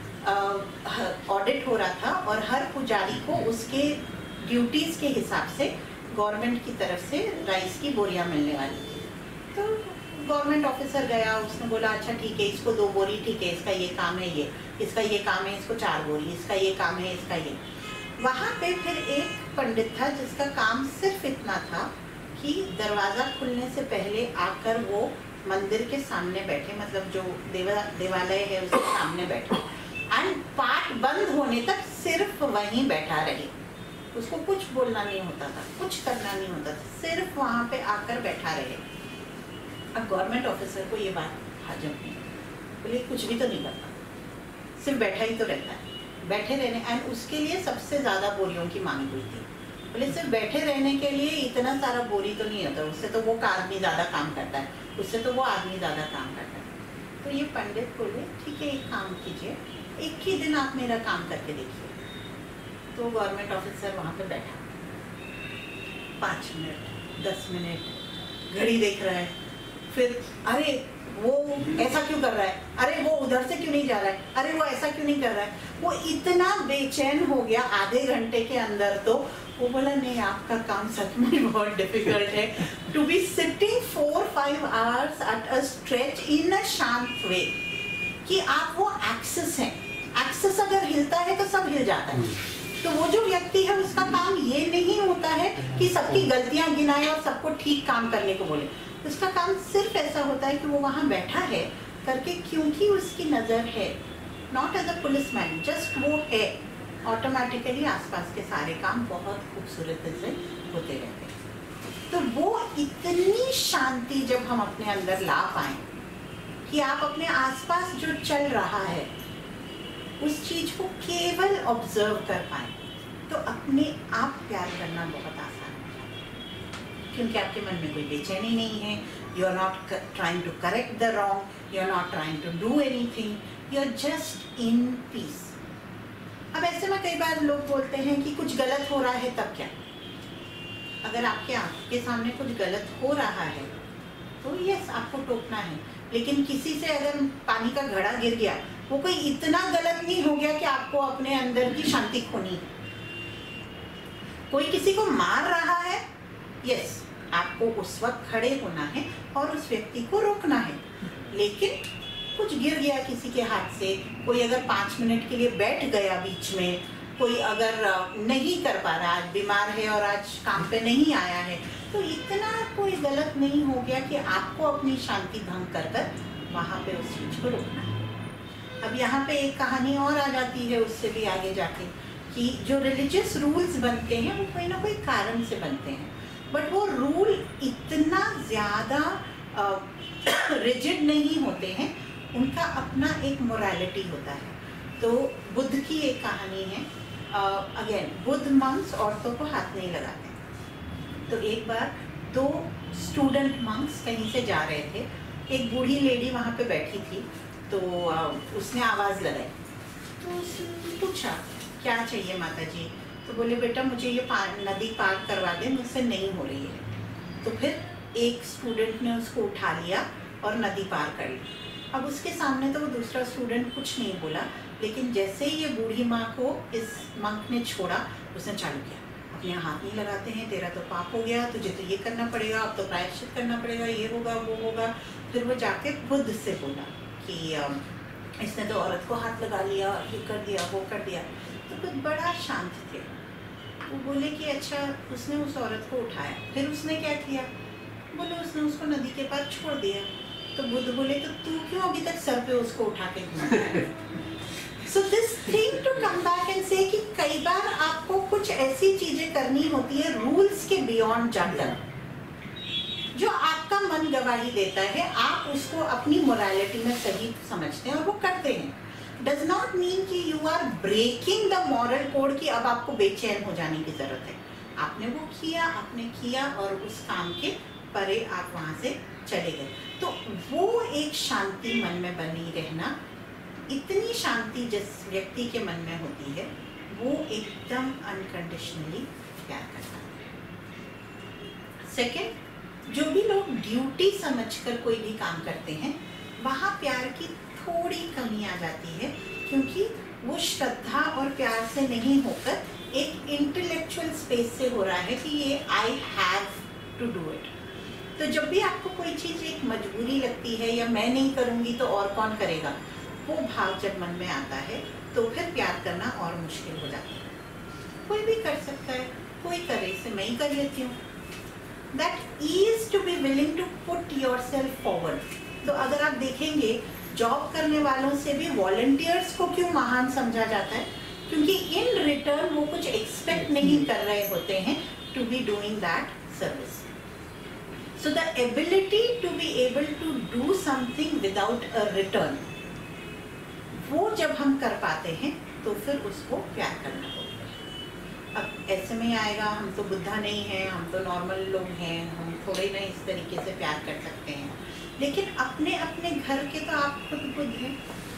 अंदर ऑडिट हो रहा था और हर पुजारी को उसके ड्यूटीज के हिसाब से गवर्नमेंट की तरफ से राइस की बोरियां मिलने वाली थी। तो गवर्नमेंट ऑफिसर गया, उसने बोला अच्छा ठीक है, इसको 2 बोरी ठीक है, इसका ये काम है, ये इसका ये काम है, इसको 4 बोरी, इसका ये काम है, इसका ये। वहाँ पे फिर एक पंडित था जिसका काम सिर्फ इतना था कि दरवाज़ा खुलने से पहले आकर वो मंदिर के सामने बैठे, मतलब जो देवालय है उसके सामने बैठे, एंड पाठ बंद होने तक सिर्फ वहीं बैठा रहे। उसको कुछ बोलना नहीं होता था, कुछ करना नहीं होता था, सिर्फ वहाँ पे आकर बैठा रहे। अब गवर्नमेंट ऑफिसर को ये बात हजम नहीं, बोले कुछ भी तो नहीं करता, सिर्फ बैठा ही तो रहता है, बैठे रहने। एंड उसके लिए सबसे ज़्यादा बोरियों की मांग हुई थी। बोले सिर्फ बैठे रहने के लिए इतना सारा बोरी तो नहीं होता, उससे तो वो आदमी ज़्यादा काम करता है, उससे तो वो आदमी ज़्यादा काम करता है। तो ये पंडित बोले ठीक है, एक काम कीजिए, एक ही दिन आप मेरा काम करके देखिए। तो गवर्नमेंट ऑफिसर वहाँ पे बैठा, 5 मिनट 10 मिनट घड़ी देख रहा है, फिर अरे वो ऐसा क्यों कर रहा है, अरे वो उधर से क्यों नहीं जा रहा है, अरे वो ऐसा क्यों नहीं कर रहा है। वो इतना बेचैन हो गया आधे घंटे के अंदर। तो वो बोला नहीं, आपका काम सच में बहुत डिफिकल्ट है, to be sitting 4-5 hours at a stretch in a शांत वे, कि आप वो एक्सेस हैं, एक्सेस अगर हिलता है तो सब हिल जाता है। तो वो जो व्यक्ति है उसका काम ये नहीं होता है कि सबकी गलतियां गिनाए और सबको ठीक काम करने को बोले, उसका काम सिर्फ ऐसा होता है कि वो वहाँ बैठा है करके, क्योंकि उसकी नज़र है, not as a policeman, just वो है, ऑटोमेटिकली आसपास के सारे काम बहुत खूबसूरत से होते रहते हैं। तो वो इतनी शांति जब हम अपने अंदर ला पाएं कि आप अपने आसपास जो चल रहा है उस चीज़ को केवल ऑब्जर्व कर पाएं, तो अपने आप प्यार करना बहुत आसान हो जाता है, क्योंकि आपके मन में कोई बेचैनी नहीं है। You are not trying to correct the wrong, you are not trying to do anything, you are just in peace. अब ऐसे में कई बार लोग बोलते हैं कि कुछ गलत हो रहा है तब क्या, अगर आपके आंख के सामने कुछ गलत हो रहा है तो यस आपको टोकना है, लेकिन किसी से अगर पानी का घड़ा गिर गया, वो कोई इतना गलत नहीं हो गया कि आपको अपने अंदर की शांति खोनी है। कोई किसी को मार रहा है, यस आपको उस वक्त खड़े होना है और उस व्यक्ति को रोकना है। लेकिन कुछ गिर गया किसी के हाथ से, कोई अगर 5 मिनट के लिए बैठ गया बीच में, कोई अगर नहीं कर पा रहा, आज बीमार है और आज काम पे नहीं आया है, तो इतना कोई गलत नहीं हो गया कि आपको अपनी शांति भंग कर वहाँ पे उस चीज को रोकना है। अब यहाँ पे एक कहानी और आ जाती है उससे भी आगे जाके, कि जो रिलीजियस रूल्स बनते हैं वो कोई ना कोई कारण से बनते हैं, बट वो रूल इतना ज़्यादा रिजिड नहीं होते हैं, उनका अपना एक मोरालिटी होता है। तो बुद्ध की एक कहानी है, अगेन बुद्ध मंक्स औरतों को हाथ नहीं लगाते। तो एक बार 2 स्टूडेंट मंक्स कहीं से जा रहे थे, एक बूढ़ी लेडी वहाँ पे बैठी थी, तो उसने आवाज़ लगाई, तो उसने पूछा क्या चाहिए माता जी? तो बोले बेटा मुझे ये नदी पार करवा दे, मुझसे नहीं हो रही है। तो फिर एक स्टूडेंट ने उसको उठा लिया और नदी पार कर ली। अब उसके सामने तो वो दूसरा स्टूडेंट कुछ नहीं बोला, लेकिन जैसे ही ये बूढ़ी माँ को इस मंक ने छोड़ा, उसने चालू किया, अब यहाँ हाथ नहीं लगाते हैं, तेरा तो पाप हो गया, तुझे तो ये करना पड़ेगा, अब तो प्रायश्चित करना पड़ेगा, ये होगा वो होगा। फिर वो जाके बुद्ध से बोला कि इसने तो औरत को हाथ लगा लिया, ये कर दिया वो कर दिया। तो बुद्ध बड़ा शांत थे, वो बोले कि अच्छा उसने उस औरत को उठाया, फिर उसने क्या किया? बोले उसने उसको नदी के पास छोड़ दिया। तो बुद्ध बोले तो तू क्यों अभी तक सर पे उसको उठा के घूम रहा है? So this thing to come back and से कि कई बार आपको कुछ ऐसी चीजें करनी होती है रूल्स के बियॉन्ड जाकर, जो आपका मन गवाही देता है, आप उसको अपनी मोरालिटी में सही समझते हैं और वो करते हैं। डज नॉट मीन कि you are breaking the moral code कि अब आपको बेचैन हो जाने की जरूरत है। आपने वो किया, आपने किया और उस काम के परे आप वहां से चले गए। तो वो एक शांति मन में बनी रहना, इतनी शांति जिस व्यक्ति के मन में होती है, वो एकदम अनकंडीशनली प्यार करता है। सेकेंड, जो भी लोग ड्यूटी समझकर कोई भी काम करते हैं, वहाँ प्यार की थोड़ी कमी आ जाती है, क्योंकि वो श्रद्धा और प्यार से नहीं होकर एक इंटेलेक्चुअल स्पेस से हो रहा है कि ये I have to do it. तो जब भी आपको कोई चीज़ एक मजबूरी लगती है या मैं नहीं करूँगी तो और कौन करेगा, वो भाव जब मन में आता है तो फिर प्यार करना और मुश्किल हो जाता है। कोई भी कर सकता है, कोई करे, इसे मैं ही कर लेती हूँ। That is to be willing to put yourself forward. तो अगर आप देखेंगे जॉब करने वालों से भी वॉलंटियर्स को क्यों महान समझा जाता है, क्योंकि इन रिटर्न वो कुछ एक्सपेक्ट नहीं कर रहे होते हैं to be doing that service. So the ability to be able to do something without a return, वो जब हम कर पाते हैं तो फिर उसको प्यार करना होता है। अब ऐसे में आएगा, हम तो बुद्धा नहीं हैं, हम तो नॉर्मल लोग हैं, हम थोड़े ना इस तरीके से प्यार कर सकते हैं। लेकिन अपने अपने घर के तो आप खुद बुद्ध हैं।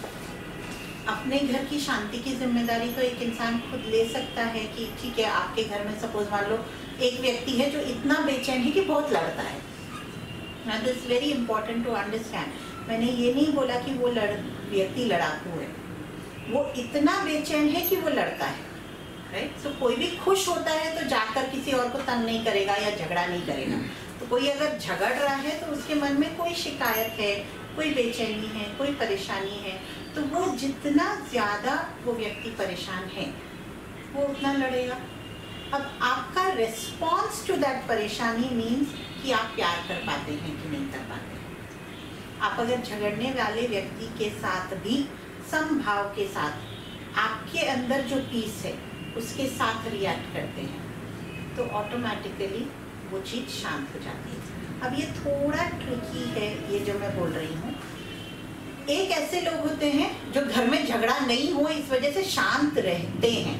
अपने घर की शांति की जिम्मेदारी तो एक इंसान खुद ले सकता है कि ठीक है, आपके घर में सपोज मान लो एक व्यक्ति है जो इतना बेचैन है कि बहुत लड़ता है। Now this is very important to understand. मैंने ये नहीं बोला कि वो व्यक्ति लड़ाकू है, वो इतना बेचैन है कि वो लड़ता है, राइट? सो कोई भी खुश होता है तो जाकर किसी और को तंग नहीं करेगा या झगड़ा नहीं करेगा। तो कोई अगर झगड़ रहा है तो उसके मन में कोई शिकायत है, कोई बेचैनी है, कोई परेशानी है, तो वो जितना ज़्यादा वो व्यक्ति परेशान है वो उतना लड़ेगा। अब आपका रिस्पॉन्स टू दैट परेशानी मीन्स कि आप प्यार कर पाते हैं कि नहीं कर पाते। आप अगर झगड़ने वाले व्यक्ति के साथ भी समभाव के साथ आपके अंदर जो पीस है उसके साथ रिएक्ट करते हैं तो ऑटोमेटिकली वो चीज़ शांत हो जाती है। अब ये थोड़ा ट्रिकी है ये जो मैं बोल रही हूँ। एक ऐसे लोग होते हैं जो घर में झगड़ा नहीं हो इस वजह से शांत रहते हैं।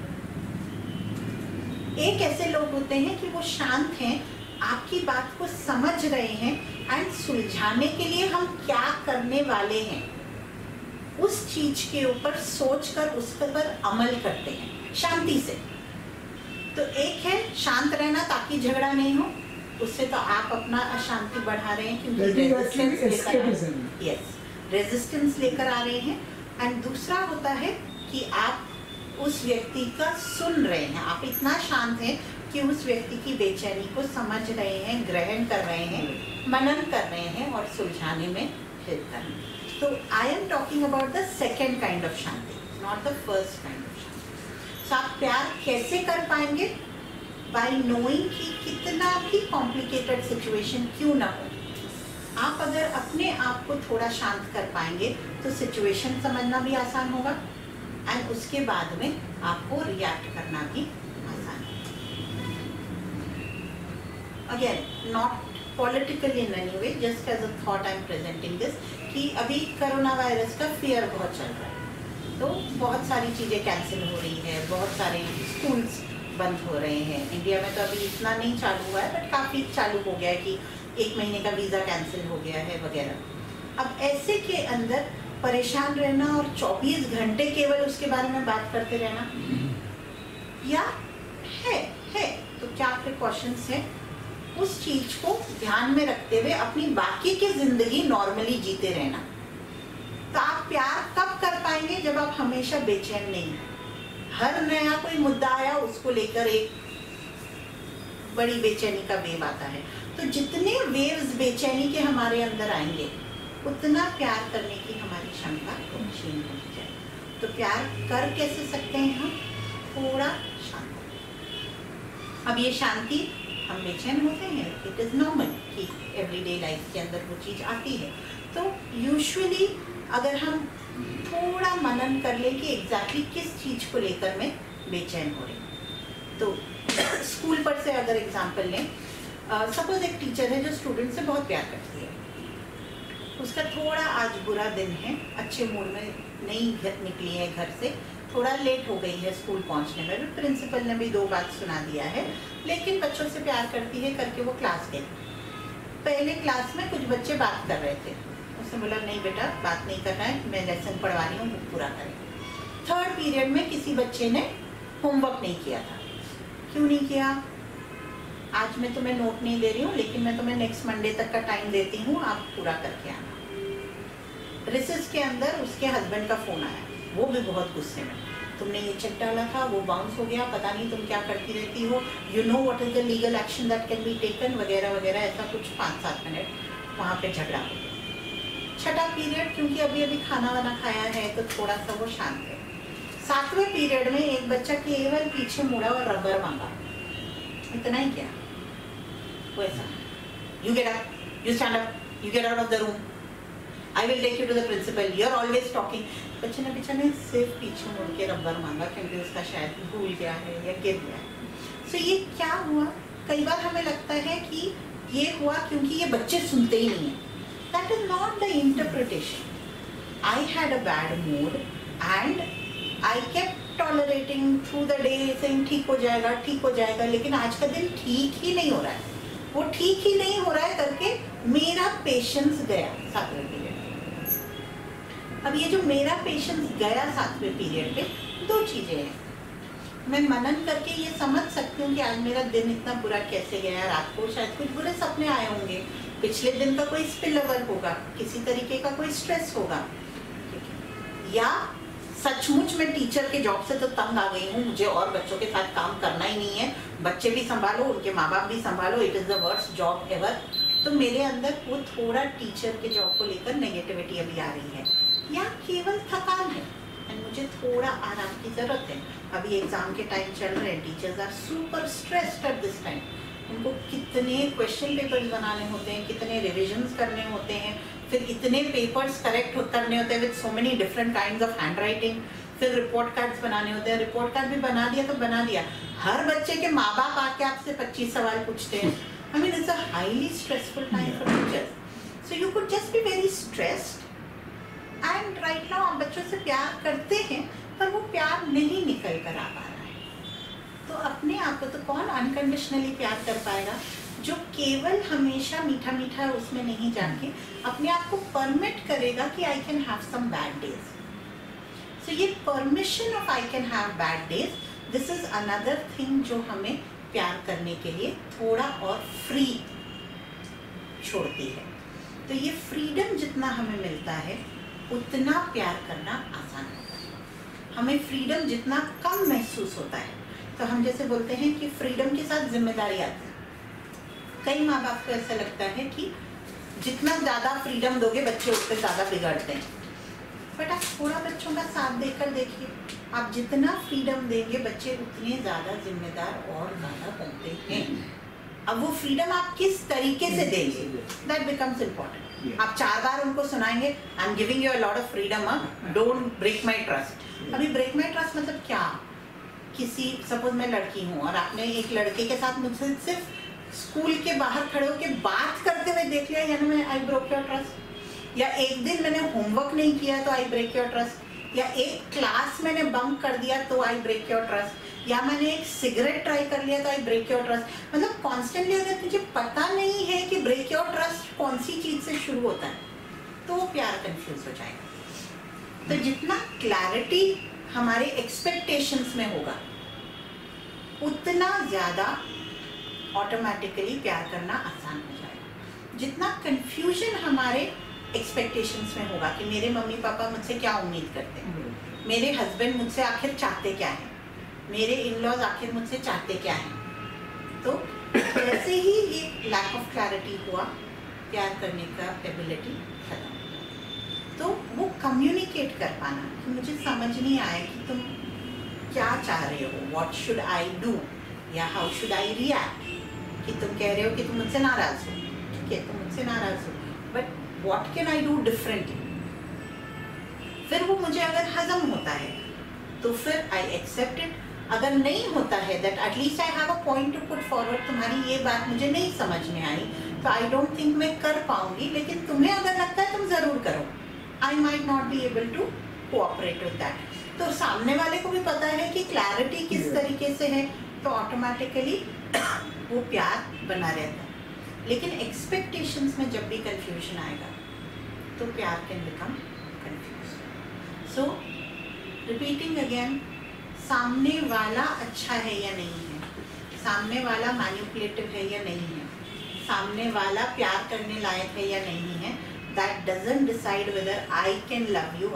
एक ऐसे लोग होते हैं कि वो शांत हैं, आपकी बात को समझ रहे हैं एंड सुलझाने के लिए हम क्या करने वाले हैं उस चीज के ऊपर सोचकर उस पर अमल करते हैं शांति से। तो एक है शांत रहना ताकि झगड़ा नहीं हो, उससे तो आप अपना अशांति बढ़ा रहे हैं क्योंकि रेजिस्टेंस लेकर आ रहे हैं। एंड दूसरा होता है कि आप उस व्यक्ति का सुन रहे हैं, आप इतना शांत हैं कि उस व्यक्ति की बेचैनी को समझ रहे हैं, ग्रहण कर रहे हैं, मनन कर रहे हैं और सुलझाने में हेल्प कर रहे हैं। तो I am talking about the second kind of शांति, not the first kind of शांति। सो आप प्यार कैसे कर पाएंगे? बाय नोइंग कि कितना भी कॉम्प्लिकेटेड सिचुएशन क्यों ना हो, आप अगर अपने आप को थोड़ा शांत कर पाएंगे तो सिचुएशन समझना भी आसान होगा एंड उसके बाद में आपको रिएक्ट करना भी आसान है। Again not political in any way, just as a thought I am presenting this कि अभी कोरोना वायरस का फियर बहुत चल रहा है, तो बहुत सारी चीज़ें कैंसिल हो रही है, बहुत सारे स्कूल्स बंद हो रहे हैं। इंडिया में तो अभी इतना नहीं चालू हुआ है बट काफ़ी चालू हो गया है कि 1 महीने का वीज़ा कैंसिल हो गया है वगैरह। अब ऐसे के अंदर परेशान रहना और 24 घंटे केवल उसके बारे में बात करते रहना या है तो क्या प्रिकॉशंस है उस चीज को ध्यान में रखते हुए अपनी बाकी की जिंदगी नॉर्मली जीते रहना। तो आप प्यार कब कर पाएंगे? जब आप हमेशा बेचैन नहीं, हर नया कोई मुद्दा आया उसको लेकर एक बड़ी बेचैनी का वेव आता है। तो जितने वेव्स बेचैनी के हमारे अंदर आएंगे उतना प्यार करने की हमारी क्षमता क्षीण होती जाए। तो प्यार कर कैसे सकते हैं हम? थोड़ा शांत। अब ये शांति, हम बेचैन होते हैं, इट इज नॉर्मल कि एवरीडे लाइफ के अंदर वो चीज आती है। तो यूजुअली अगर हम थोड़ा मनन कर ले कि एग्जैक्टली किस चीज को लेकर मैं बेचैन हो रही हूँ। तो स्कूल पर से अगर एग्जाम्पल लें, सपोज एक टीचर है जो स्टूडेंट से बहुत प्यार करती है, उसका थोड़ा आज बुरा दिन है, अच्छे मूड में नहीं निकली है घर से, थोड़ा लेट हो गई है स्कूल पहुंचने में, भी प्रिंसिपल ने भी 2 बात सुना दिया है, लेकिन बच्चों से प्यार करती है करके वो क्लास गई। पहले क्लास में कुछ बच्चे बात कर रहे थे, उसने बोला नहीं बेटा बात नहीं करना है, मैं लेसन पढ़वा रही हूँ, बुक पूरा करें। 3rd पीरियड में किसी बच्चे ने होमवर्क नहीं किया था। क्यों नहीं किया? आज मैं तुम्हें नोट नहीं दे रही हूँ लेकिन मैं तुम्हें नेक्स्ट मंडे तक का टाइम देती हूँ, आप पूरा करके आना। रिसेस के अंदर उसके हस्बैंड का फोन आया, वो भी बहुत गुस्से में, तुमने ये चेक डाला था, वो बाउंस हो गया, पता नहीं तुम क्या करती रहती हो, you know what is the legal action that can be taken वगैरह वगैरह, ऐसा कुछ 5-7 मिनट वहाँ पे झगड़ा हो गया। 6ठा पीरियड क्योंकि अभी अभी खाना वाना खाया है तो थोड़ा सा वो शांत है। 7वें पीरियड में एक बच्चा केवल पीछे मुड़ा और रबर मांगा, इतना ही क्या, वैसा you get up, you stand up, you get out of the room, I will take you to the principal, you are always talking. बच्चे ने सिर्फ पीछे मुड़ के रबर मांगा क्योंकि उसका शायद भूल गया है या गिर गया है। सो ये क्या हुआ? कई बार हमें लगता है कि ये हुआ क्योंकि ये बच्चे सुनते ही नहीं है। That is not the interpretation. I had a bad mood and I kept tolerating through the day, saying ठीक हो जाएगा, लेकिन आज का दिन ठीक ही नहीं हो रहा है, वो ठीक ही नहीं हो रहा है करके मेरा पेशेंस गया 7वें पीरियड में। अब ये जो मेरा पेशेंस गया 7वें पीरियड पे, 2 चीजें हैं। मैं मनन करके ये समझ सकती हूँ कि आज मेरा दिन इतना बुरा कैसे गया, रात को शायद कुछ बुरे सपने आए होंगे, पिछले दिन का कोई स्पिल ओवर होगा, किसी तरीके का कोई स्ट्रेस होगा, या सचमुच मैं टीचर के जॉब से तो तंग आ गई हूँ, मुझे और बच्चों के साथ काम करना ही नहीं है, बच्चे भी संभालो, उनके माँ बाप भी संभालो, it is the worst job ever. तो मेरे अंदर वो थोड़ा टीचर के जॉब को लेकर नेगेटिविटी अभी आ रही है, या केवल थकान है एंड मुझे थोड़ा आराम की जरूरत है। अभी एग्जाम के टाइम चल रहे हैं, teachers are super stressed at this time, उनको कितने क्वेश्चन पेपर्स बनाने होते हैं, कितने रिविजन्स करने होते हैं, फिर इतने पेपर्स करेक्ट करने होते हैं with so many different kinds of handwriting, फिर रिपोर्ट कार्ड्स बनाने होते हैं। रिपोर्ट कार्ड भी बना दिया तो बना दिया, हर बच्चे के माँ बाप आके आपसे 25 सवाल पूछते हैं। I mean it's a highly stressful time for teachers, so you could just be very stressed and right now आप बच्चों से प्यार करते हैं पर वो प्यार नहीं निकल कर आ पा रहा है। तो अपने आप को तो कौन अनकंडीशनली प्यार कर पाएगा? जो केवल हमेशा मीठा मीठा उसमें नहीं जाके अपने आप को परमिट करेगा कि I can have some bad days. So ये permission of I can have bad days this is another thing जो हमें प्यार करने के लिए थोड़ा और फ्री छोड़ती है। तो ये फ्रीडम जितना हमें मिलता है उतना प्यार करना आसान होता है। हमें फ्रीडम जितना कम महसूस होता है, तो हम जैसे बोलते हैं कि फ्रीडम के साथ जिम्मेदारी आती है। कई माँ बाप को ऐसा लगता है कि जितना ज़्यादा फ्रीडम दोगे बच्चे उतने ज़्यादा बिगड़ते हैं, बट आप थोड़ा बच्चों का साथ देकर देखिए, आप जितना फ्रीडम देंगे बच्चे उतने ज़्यादा जिम्मेदार और ज़्यादा बनते हैं। अब वो फ्रीडम आप किस तरीके से देंगे, दैट बिकम्स इम्पोर्टेंट। आप 4 बार उनको सुनाएंगे, I am giving you a lot of freedom, don't break my trust. अभी ब्रेक माई ट्रस्ट मतलब क्या? किसी, सपोज मैं लड़की हूँ और आपने एक लड़के के साथ मुझसे सिर्फ स्कूल के बाहर खड़े होकर बात करते हुए देख लिया, यानी मैं आई ब्रोक योर ट्रस्ट। या एक दिन मैंने होमवर्क नहीं किया तो आई ब्रेक योर ट्रस्ट। या एक क्लास मैंने बंक कर दिया तो आई ब्रेक योर ट्रस्ट। या मैंने एक सिगरेट ट्राई कर लिया तो आई ब्रेक योर ट्रस्ट। मतलब कॉन्स्टेंटली अगर मुझे पता नहीं है कि ब्रेक योर ट्रस्ट कौन सी चीज से शुरू होता है तो वो प्यार कंफ्यूज हो जाएगा। तो जितना क्लैरिटी हमारे एक्सपेक्टेशंस में होगा उतना ज्यादा ऑटोमेटिकली प्यार करना आसान हो जाएगा। जितना कंफ्यूजन हमारे एक्सपेक्टेशंस में होगा कि मेरे मम्मी पापा मुझसे क्या उम्मीद करते हैं, मेरे हस्बैंड मुझसे आखिर चाहते क्या है, मेरे इन लॉज आखिर मुझसे चाहते क्या है, तो जैसे ही ये लैक ऑफ क्लैरिटी हुआ प्यार करने का एबिलिटी खत्म। तो वो कम्युनिकेट कर पाना कि मुझे समझ नहीं आया कि तुम क्या चाह रहे हो, व्हाट शुड आई डू या हाउ शुड आई रिएक्ट। कि तुम कह रहे हो कि तुम मुझसे नाराज हो, ठीक है तुम मुझसे नाराज हो, but what can I do differently. फिर वो मुझे अगर हजम होता है तो फिर आई एक्सेप्ट इट। अगर नहीं होता है that at least I have a point to put forward, तुम्हारी ये बात मुझे नहीं समझ में आई तो आई डोंट थिंक मैं कर पाऊंगी, लेकिन तुम्हें अगर लगता है तुम जरूर करो, I might not be able to cooperate with that. तो सामने वाले को भी पता है कि क्लैरिटी किस तरीके से है, तो ऑटोमेटिकली वो प्यार बना रहता है। लेकिन एक्सपेक्टेशंस में जब भी कंफ्यूजन आएगा तो प्यार can become confuse. So repeating again, सामने वाला अच्छा है या नहीं है, सामने वाला मैनिपुलेटिव है या नहीं है, सामने वाला प्यार करने लायक है या नहीं है, that doesn't decide whether I can love you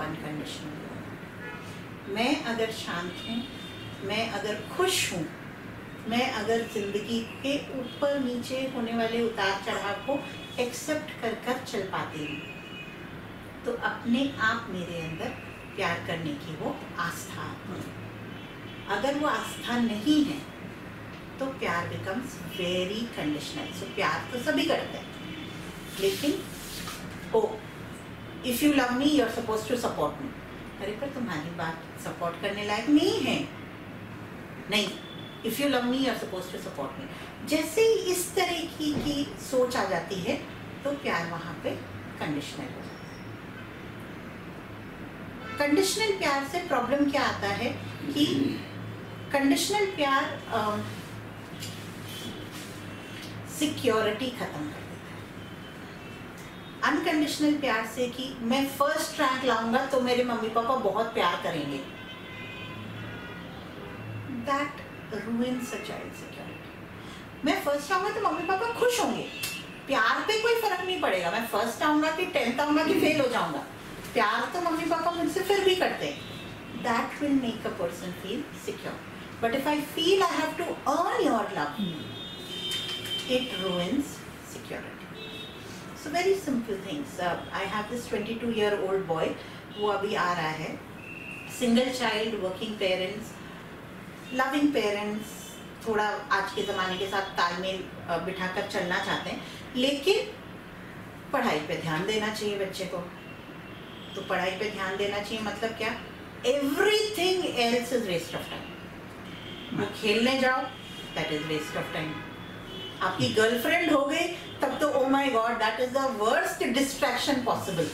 unconditionally. मैं अगर शांत हूँ, मैं अगर खुश हूँ, मैं अगर जिंदगी के ऊपर नीचे होने वाले उतार चढ़ाव को एक्सेप्ट कर कर चल पाती हूँ, तो अपने आप मेरे अंदर प्यार करने की वो आस्था आती है। अगर वो आस्था नहीं है तो प्यार बिकम्स वेरी कंडीशनल। सो प्यार तो सभी करते हैं, लेकिन oh if you love me you are suppose to support me. अरे पर तुम्हारी बात सपोर्ट करने लायक नहीं है, नहीं, if you love me you are suppose to support me. जैसे ही इस तरह की सोच आ जाती है तो प्यार वहां पे कंडीशनल हो जाता है। कंडीशनल प्यार से प्रॉब्लम क्या आता है कि कंडीशनल प्यार सिक्योरिटी खत्म कर देता है। अनकंडीशनल प्यार से कि मैं फर्स्ट रैंक लाऊंगा तो मेरे मम्मी पापा बहुत प्यार करेंगे, that ruins a child security। मैं फर्स्ट आऊंगा तो मम्मी पापा खुश होंगे, प्यार पे कोई फर्क नहीं पड़ेगा, मैं फर्स्ट आऊंगा कि 10th आऊंगा कि फेल हो जाऊंगा, प्यार तो मम्मी पापा मुझसे फिर भी करते हैं। That will make a person feel secure. But if I feel I have to earn your love, it ruins security। So very simple things। I have this 22-year-old boy, वो अभी आ रहा है, single child, working parents, loving parents, थोड़ा आज के ज़माने के साथ तालमेल बिठाकर चलना चाहते हैं, लेकिन पढ़ाई पे ध्यान देना चाहिए बच्चे को। तो पढ़ाई पे ध्यान देना चाहिए मतलब क्या? Everything else is waste of time। वो खेलने जाओ, that is waste of time। आपकी गर्लफ्रेंड हो गई तब तो oh my god that is the worst distraction possible.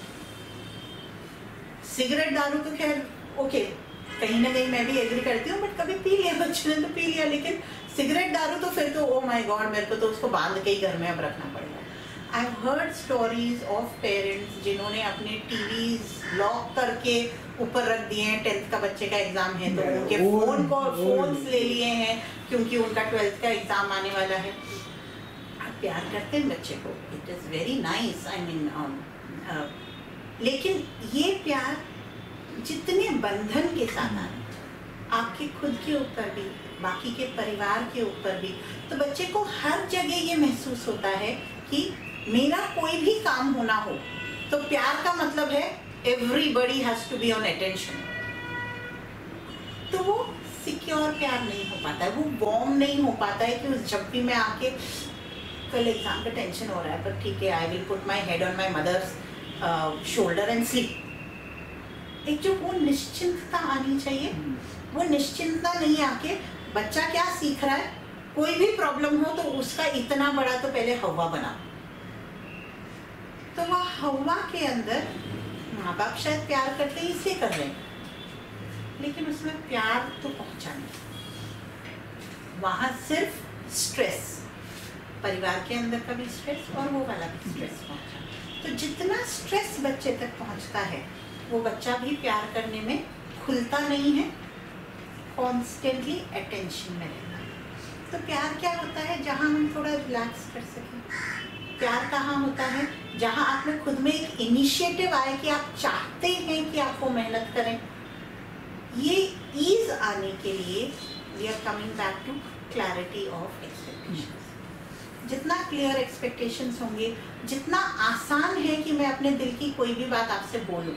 Cigarette दारू तो खैर ओके, कहीं ना कहीं मैं भी एग्री करती हूँ, बट कभी पी लिया बच्चे ने तो पी लिया, लेकिन सिगरेट दारू तो फिर तो ओ माय गॉड मेरे को तो उसको बांध के ही घर में अब रखना पड़ेगा। I've heard stories of parents जिन्होंने अपने टीवीज लॉक करके ऊपर रख दिए हैं, 10th का बच्चे का एग्जाम है तो उनके फोन्स ले लिए हैं क्योंकि उनका 12th का एग्जाम आने वाला है। आप प्यार करते हैं बच्चे को, it is very nice, I mean, लेकिन ये प्यार जितने बंधन के साथ आ रहे, आपके खुद के ऊपर भी, बाकी के परिवार के ऊपर भी, तो बच्चे को हर जगह ये महसूस होता है कि मेरा कोई भी काम होना हो तो प्यार का मतलब है everybody has to be on attention. तो वो सिक्योर प्यार नहीं हो पाता है, वो वार्म नहीं हो पाता है कि जब भी मैं आके कल एग्जाम का टेंशन हो रहा है पर ठीक है, I will put my head on my mother's shoulder and sleep. एक जो वो निश्चिंतता आनी चाहिए, वो निश्चिंतता नहीं आके बच्चा क्या सीख रहा है, कोई भी प्रॉब्लम हो तो उसका इतना बड़ा तो पहले हवा बना। तो वह हवा के अंदर माँ बाप शायद प्यार करते ही इसलिए कर रहे हैं, लेकिन उसमें प्यार तो पहुंचा नहीं, वहां सिर्फ स्ट्रेस, परिवार के अंदर का भी स्ट्रेस और वो वाला भी स्ट्रेस पहुंचा। तो जितना स्ट्रेस बच्चे तक पहुंचता है वो बच्चा भी प्यार करने में खुलता नहीं है, कॉन्स्टेंटली अटेंशन में रहता है। तो प्यार क्या होता है, जहाँ हम थोड़ा रिलैक्स कर सकें। प्यार कहाँ होता है, जहाँ आप में खुद में एक इनिशिएटिव आए कि आप चाहते हैं कि आप वो मेहनत करें। ये ईज आने के लिए we are coming back to clarity of expectations. जितना क्लियर एक्सपेक्टेशंस होंगे, जितना आसान है कि मैं अपने दिल की कोई भी बात आपसे बोलूं।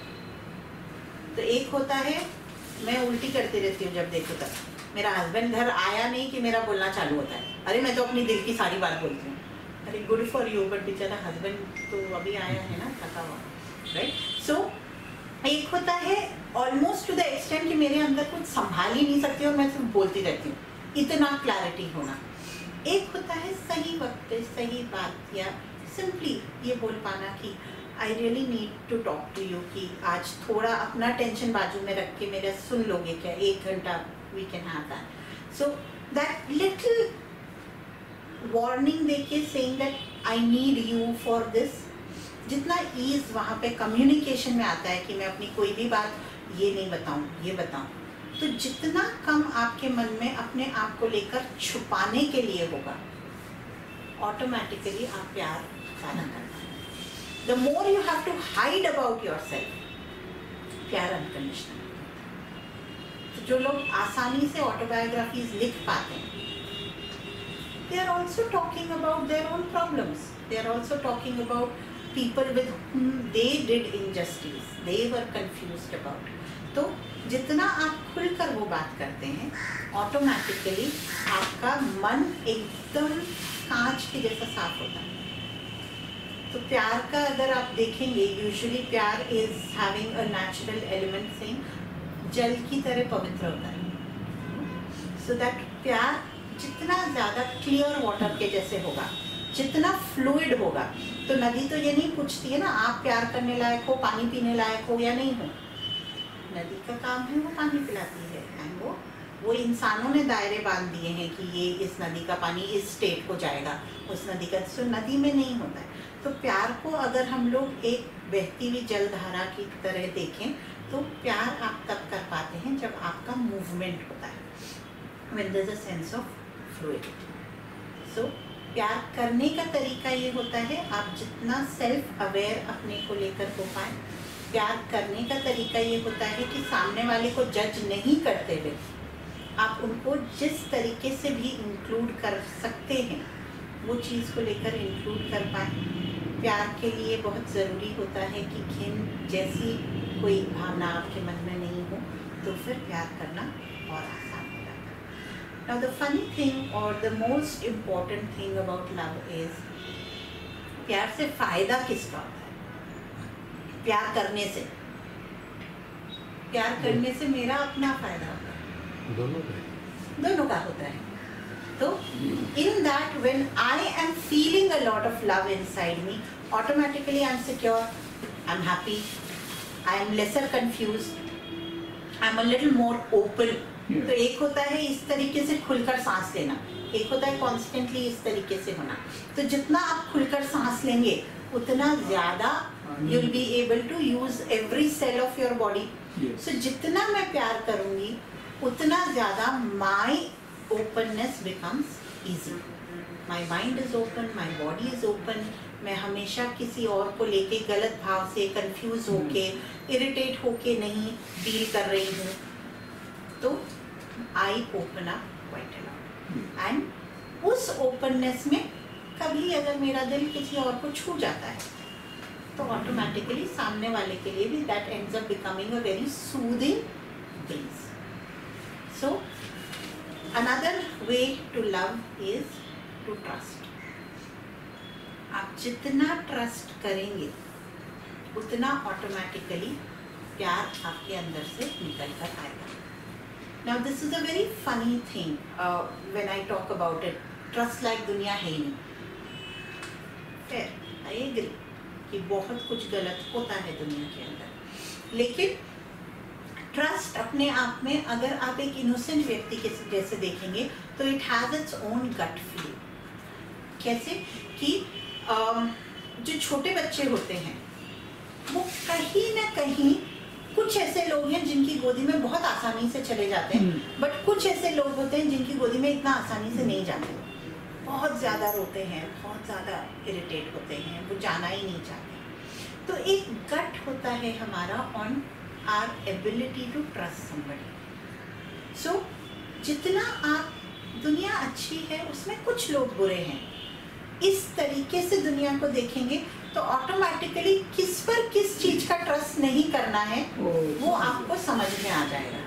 तो एक होता है मैं उल्टी करती रहती हूँ जब देखो तब, मेरा हस्बैंड घर आया नहीं कि मेरा बोलना चालू होता है, अरे मैं तो अपनी दिल की सारी बात बोलती हूँ। अरे गुड फॉर यू, बट बेचारा हस्बैंड तो अभी आया है ना, थका हुआ, राइट। सो एक होता है ऑलमोस्ट टू द एक्सटेंट कि मेरे अंदर कुछ संभाल ही नहीं सकती और मैं सिर्फ बोलती रहती हूँ, इतना क्लैरिटी होना। एक होता है सही वक्त पे सही बात, या सिंपली ये बोल पाना कि I really need to talk to you, कि आज थोड़ा अपना टेंशन बाजू में रख के मेरा सुन लोगे क्या, 1 घंटा we can have that. So that little warning देके saying that I need you for this, जितना ईज वहाँ पे कम्युनिकेशन में आता है कि मैं अपनी कोई भी बात ये नहीं बताऊँ ये बताऊँ, तो जितना कम आपके मन में अपने आप को लेकर छुपाने के लिए होगा, ऑटोमेटिकली आप प्यार ज़्यादा करना है। The more you have to hide about yourself, प्यार अनकंडीशनल। तो जो लोग आसानी से ऑटोबायोग्राफीज लिख पाते हैं, they are also talking about their own problems. They are also talking about people with whom they did injustice, they were confused about. तो जितना आप खुलकर वो बात करते हैं, ऑटोमेटिकली आपका मन एकदम कांच के जैसा साफ होता है। तो प्यार का अगर आप देखेंगे, यूजुअली प्यार is having a natural element, same जल की तरह पवित्र होता है। सो दैट प्यार जितना ज़्यादा क्लियर वाटर के जैसे होगा, जितना फ्लूइड होगा, तो नदी तो ये नहीं पूछती है ना आप प्यार करने लायक हो, पानी पीने लायक हो या नहीं हो। नदी का काम है वो पानी पिलाती है, एंड वो इंसानों ने दायरे बांध दिए हैं कि ये इस नदी का पानी इस स्टेट को जाएगा, उस नदी का, सो नदी में नहीं होता है। तो प्यार को अगर हम लोग एक बहती हुई जलधारा की तरह देखें, तो प्यार आप तब कर पाते हैं जब आपका मूवमेंट होता है, when there is a sense of fluidity. So प्यार करने का तरीका ये होता है, आप जितना सेल्फ अवेयर अपने को लेकर हो पाए। प्यार करने का तरीका ये होता है कि सामने वाले को जज नहीं करते हुए आप उनको जिस तरीके से भी इंक्लूड कर सकते हैं वो चीज़ को लेकर इंक्लूड कर पाए। प्यार के लिए बहुत ज़रूरी होता है कि घिन जैसी कोई भावना आपके मन में नहीं हो, तो फिर प्यार करना और आसान हो जाता है। Now the funny thing or the most important thing about love is, प्यार से फ़ायदा किसका होता है? प्यार करने से, प्यार करने से मेरा अपना फ़ायदा होता है, दोनों का होता है। तो in that, when I am feeling a lot of love inside me, automatically I am secure, I am happy, I am lesser confused, I am a little more open तो एक होता है इस तरीके से खुलकर सांस लेना, एक होता है कॉन्स्टेंटली इस तरीके से होना। तो जितना आप खुलकर सांस लेंगे उतना ज्यादा you will be able to use every cell of your body. So जितना मैं प्यार करूंगी उतना ज्यादा my openness becomes easy. My mind is open, my body is open. मैं हमेशा किसी और को लेके गलत भाव से कंफ्यूज होके इरिटेट होके नहीं डील कर रही हूँ। तो I open up quite a lot, and उस ओपननेस में कभी अगर मेरा दिल किसी और को छू जाता है तो ऑटोमेटिकली सामने वाले के लिए भी that ends up becoming a very soothing breeze. So another way to love is to trust. आप जितना ट्रस्ट करेंगे उतना ऑटोमेटिकली प्यार आपके अंदर से निकल कर आएगा। Now this is a very funny thing when I talk about it. Trust like दुनिया है ही नहीं। Fair, I agree कि बहुत कुछ गलत होता है दुनिया के अंदर, लेकिन ट्रस्ट अपने आप में अगर आप एक इनोसेंट व्यक्ति के जैसे देखेंगे तो it has its own gut feel. कैसे कि जो छोटे बच्चे होते हैं वो कहीं ना कहीं कुछ ऐसे लोग हैं जिनकी गोदी में बहुत आसानी से चले जाते हैं, बट कुछ ऐसे लोग होते हैं जिनकी गोदी में इतना आसानी से नहीं जाते, बहुत ज़्यादा रोते हैं, बहुत ज़्यादा इरिटेट होते हैं, वो जाना ही नहीं चाहते। तो एक गट होता है हमारा on our ability to trust somebody. So जितना आप दुनिया अच्छी है उसमें कुछ लोग बुरे हैं, इस तरीके से दुनिया को देखेंगे तो ऑटोमेटिकली किस पर किस चीज का ट्रस्ट नहीं करना है वो आपको समझ में आ जाएगा।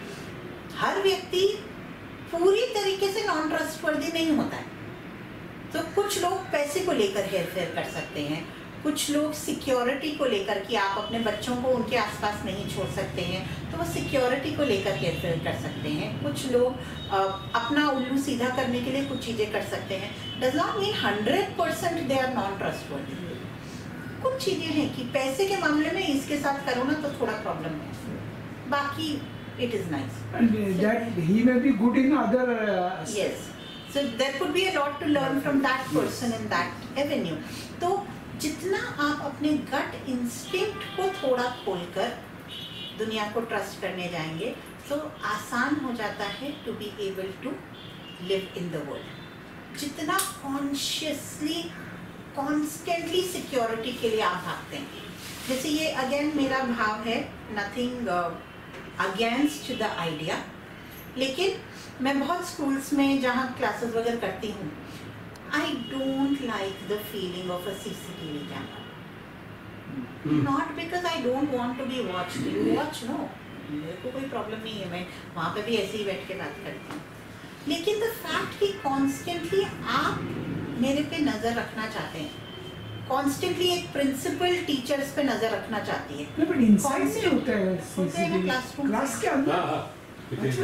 हर व्यक्ति पूरी तरीके से नॉन ट्रस्टवर्दी नहीं होता है। तो कुछ लोग पैसे को लेकर हेरफेर कर सकते हैं, कुछ लोग सिक्योरिटी को लेकर कि आप अपने बच्चों को उनके आसपास नहीं छोड़ सकते हैं तो वो सिक्योरिटी को लेकर हेरफेर कर सकते हैं, कुछ लोग अपना उल्लू सीधा करने के लिए कुछ चीज़ें कर सकते हैं। Does not mean 100% they are non trustworthy. कुछ चीज़ें हैं कि पैसे के मामले में इसके साथ करो ना तो थोड़ा प्रॉब्लम है, बाकी it is nice. He may be good in other yes, so there could be a lot to learn from that person in that avenue. तो जितना आप अपने गट इंस्टिंक्ट को थोड़ा खोलकर दुनिया को ट्रस्ट करने जाएंगे तो आसान हो जाता है to be able to live in the world. जितना कॉन्शियसली कॉन्स्टेंटली सिक्योरिटी के लिए आप भागते हैं, जैसे ये अगेन मेरा भाव है, नथिंग अगेंस्ट द आइडिया, लेकिन मैं बहुत स्कूल्स में जहाँ क्लासेस वगैरह करती हूँ, I don't like the feeling of a CCTV camera. Not because I don't want to be watched. You watch, no. मेरे को कोई प्रॉब्लम नहीं है, मैं वहाँ पे भी ऐसे ही बैठ के बात करती हूँ, लेकिन द फैक्ट कि कॉन्स्टेंटली आप मेरे पे नज़र रखना चाहते हैं, कॉन्स्टेंटली एक प्रिंसिपल टीचर्स पे नज़र रखना चाहती है। but inside में होता है CCTV क्लास के अंदर,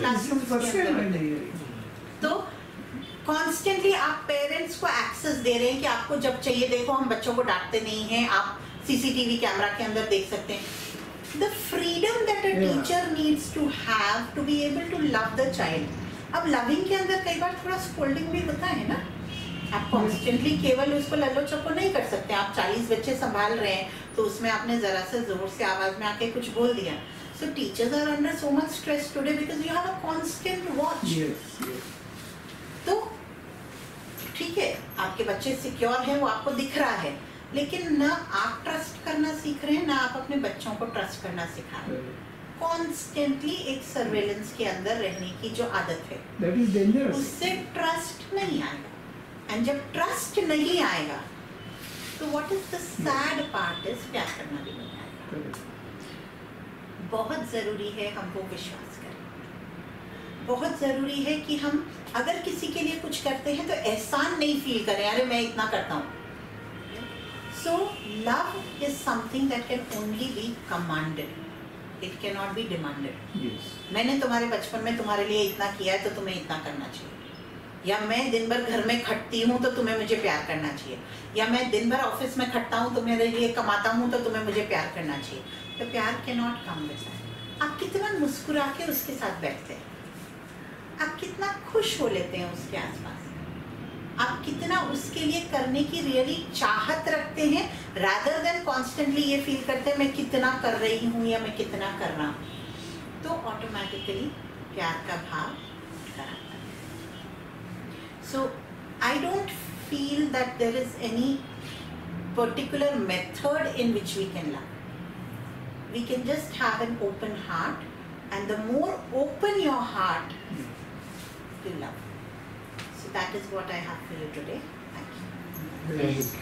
तो कॉन्स्टेंटली आप पेरेंट्स को एक्सेस दे रहे हैं कि आपको जब चाहिए देखो, हम बच्चों को डांटते नहीं हैं, आप सीसीटीवी कैमरा के अंदर देख सकते हैं। The freedom that a teacher needs to have to be able to love the child. अब लविंग के अंदर कई बार थोड़ा स्कोल्डिंग भी होता है ना, आप कॉन्स्टेंटली केवल उसको लल्लो चप्पो नहीं कर सकते। आप 40 बच्चे संभाल रहे हैं तो उसमें आपने जरा से जोर से आवाज में आके कुछ बोल दिया, so teachers are under so much stress today because you have a constant watch. तो ठीक है, आपके बच्चे सिक्योर हैं, वो आपको दिख रहा है, लेकिन ना आप ट्रस्ट करना सीख रहे हैं, ना आप अपने बच्चों को ट्रस्ट करना सिखा रहे हैं। कॉन्स्टेंटली एक सर्वेलेंस के अंदर रहने की जो आदत है उससे ट्रस्ट नहीं आएगा, एंड जब ट्रस्ट नहीं आएगा तो what is the sad part is प्यार करना भी नहीं आएगा। बहुत जरूरी है हमको विश्वास करें, बहुत ज़रूरी है कि हम अगर किसी के लिए कुछ करते हैं तो एहसान नहीं फील करें, अरे मैं इतना करता हूँ। So love is something that can only be commanded, it can not be demanded. मैंने तुम्हारे बचपन में तुम्हारे लिए इतना किया है तो तुम्हें इतना करना चाहिए, या मैं दिन भर घर में खटती हूँ तो तुम्हें मुझे प्यार करना चाहिए, या मैं दिन भर ऑफिस में खटता हूँ तो मेरे लिए कमाता हूँ तो तुम्हें मुझे प्यार करना चाहिए। तो प्यार can not come with that. आप कितना मुस्कुरा के उसके साथ बैठते हैं, आप कितना खुश हो लेते हैं उसके आसपास, आप कितना उसके लिए करने की रियली चाहत रखते हैं, rather than constantly ये फील करते हैं मैं कितना कर रही हूँ या मैं कितना कर रहा हूँ, तो ऑटोमेटिकली प्यार का भाव उठकर आता है. So I don't feel that there is any particular method in which we can love. We can just have an open heart, and the more open your heart, you love. So that is what I have for you today. Thank you.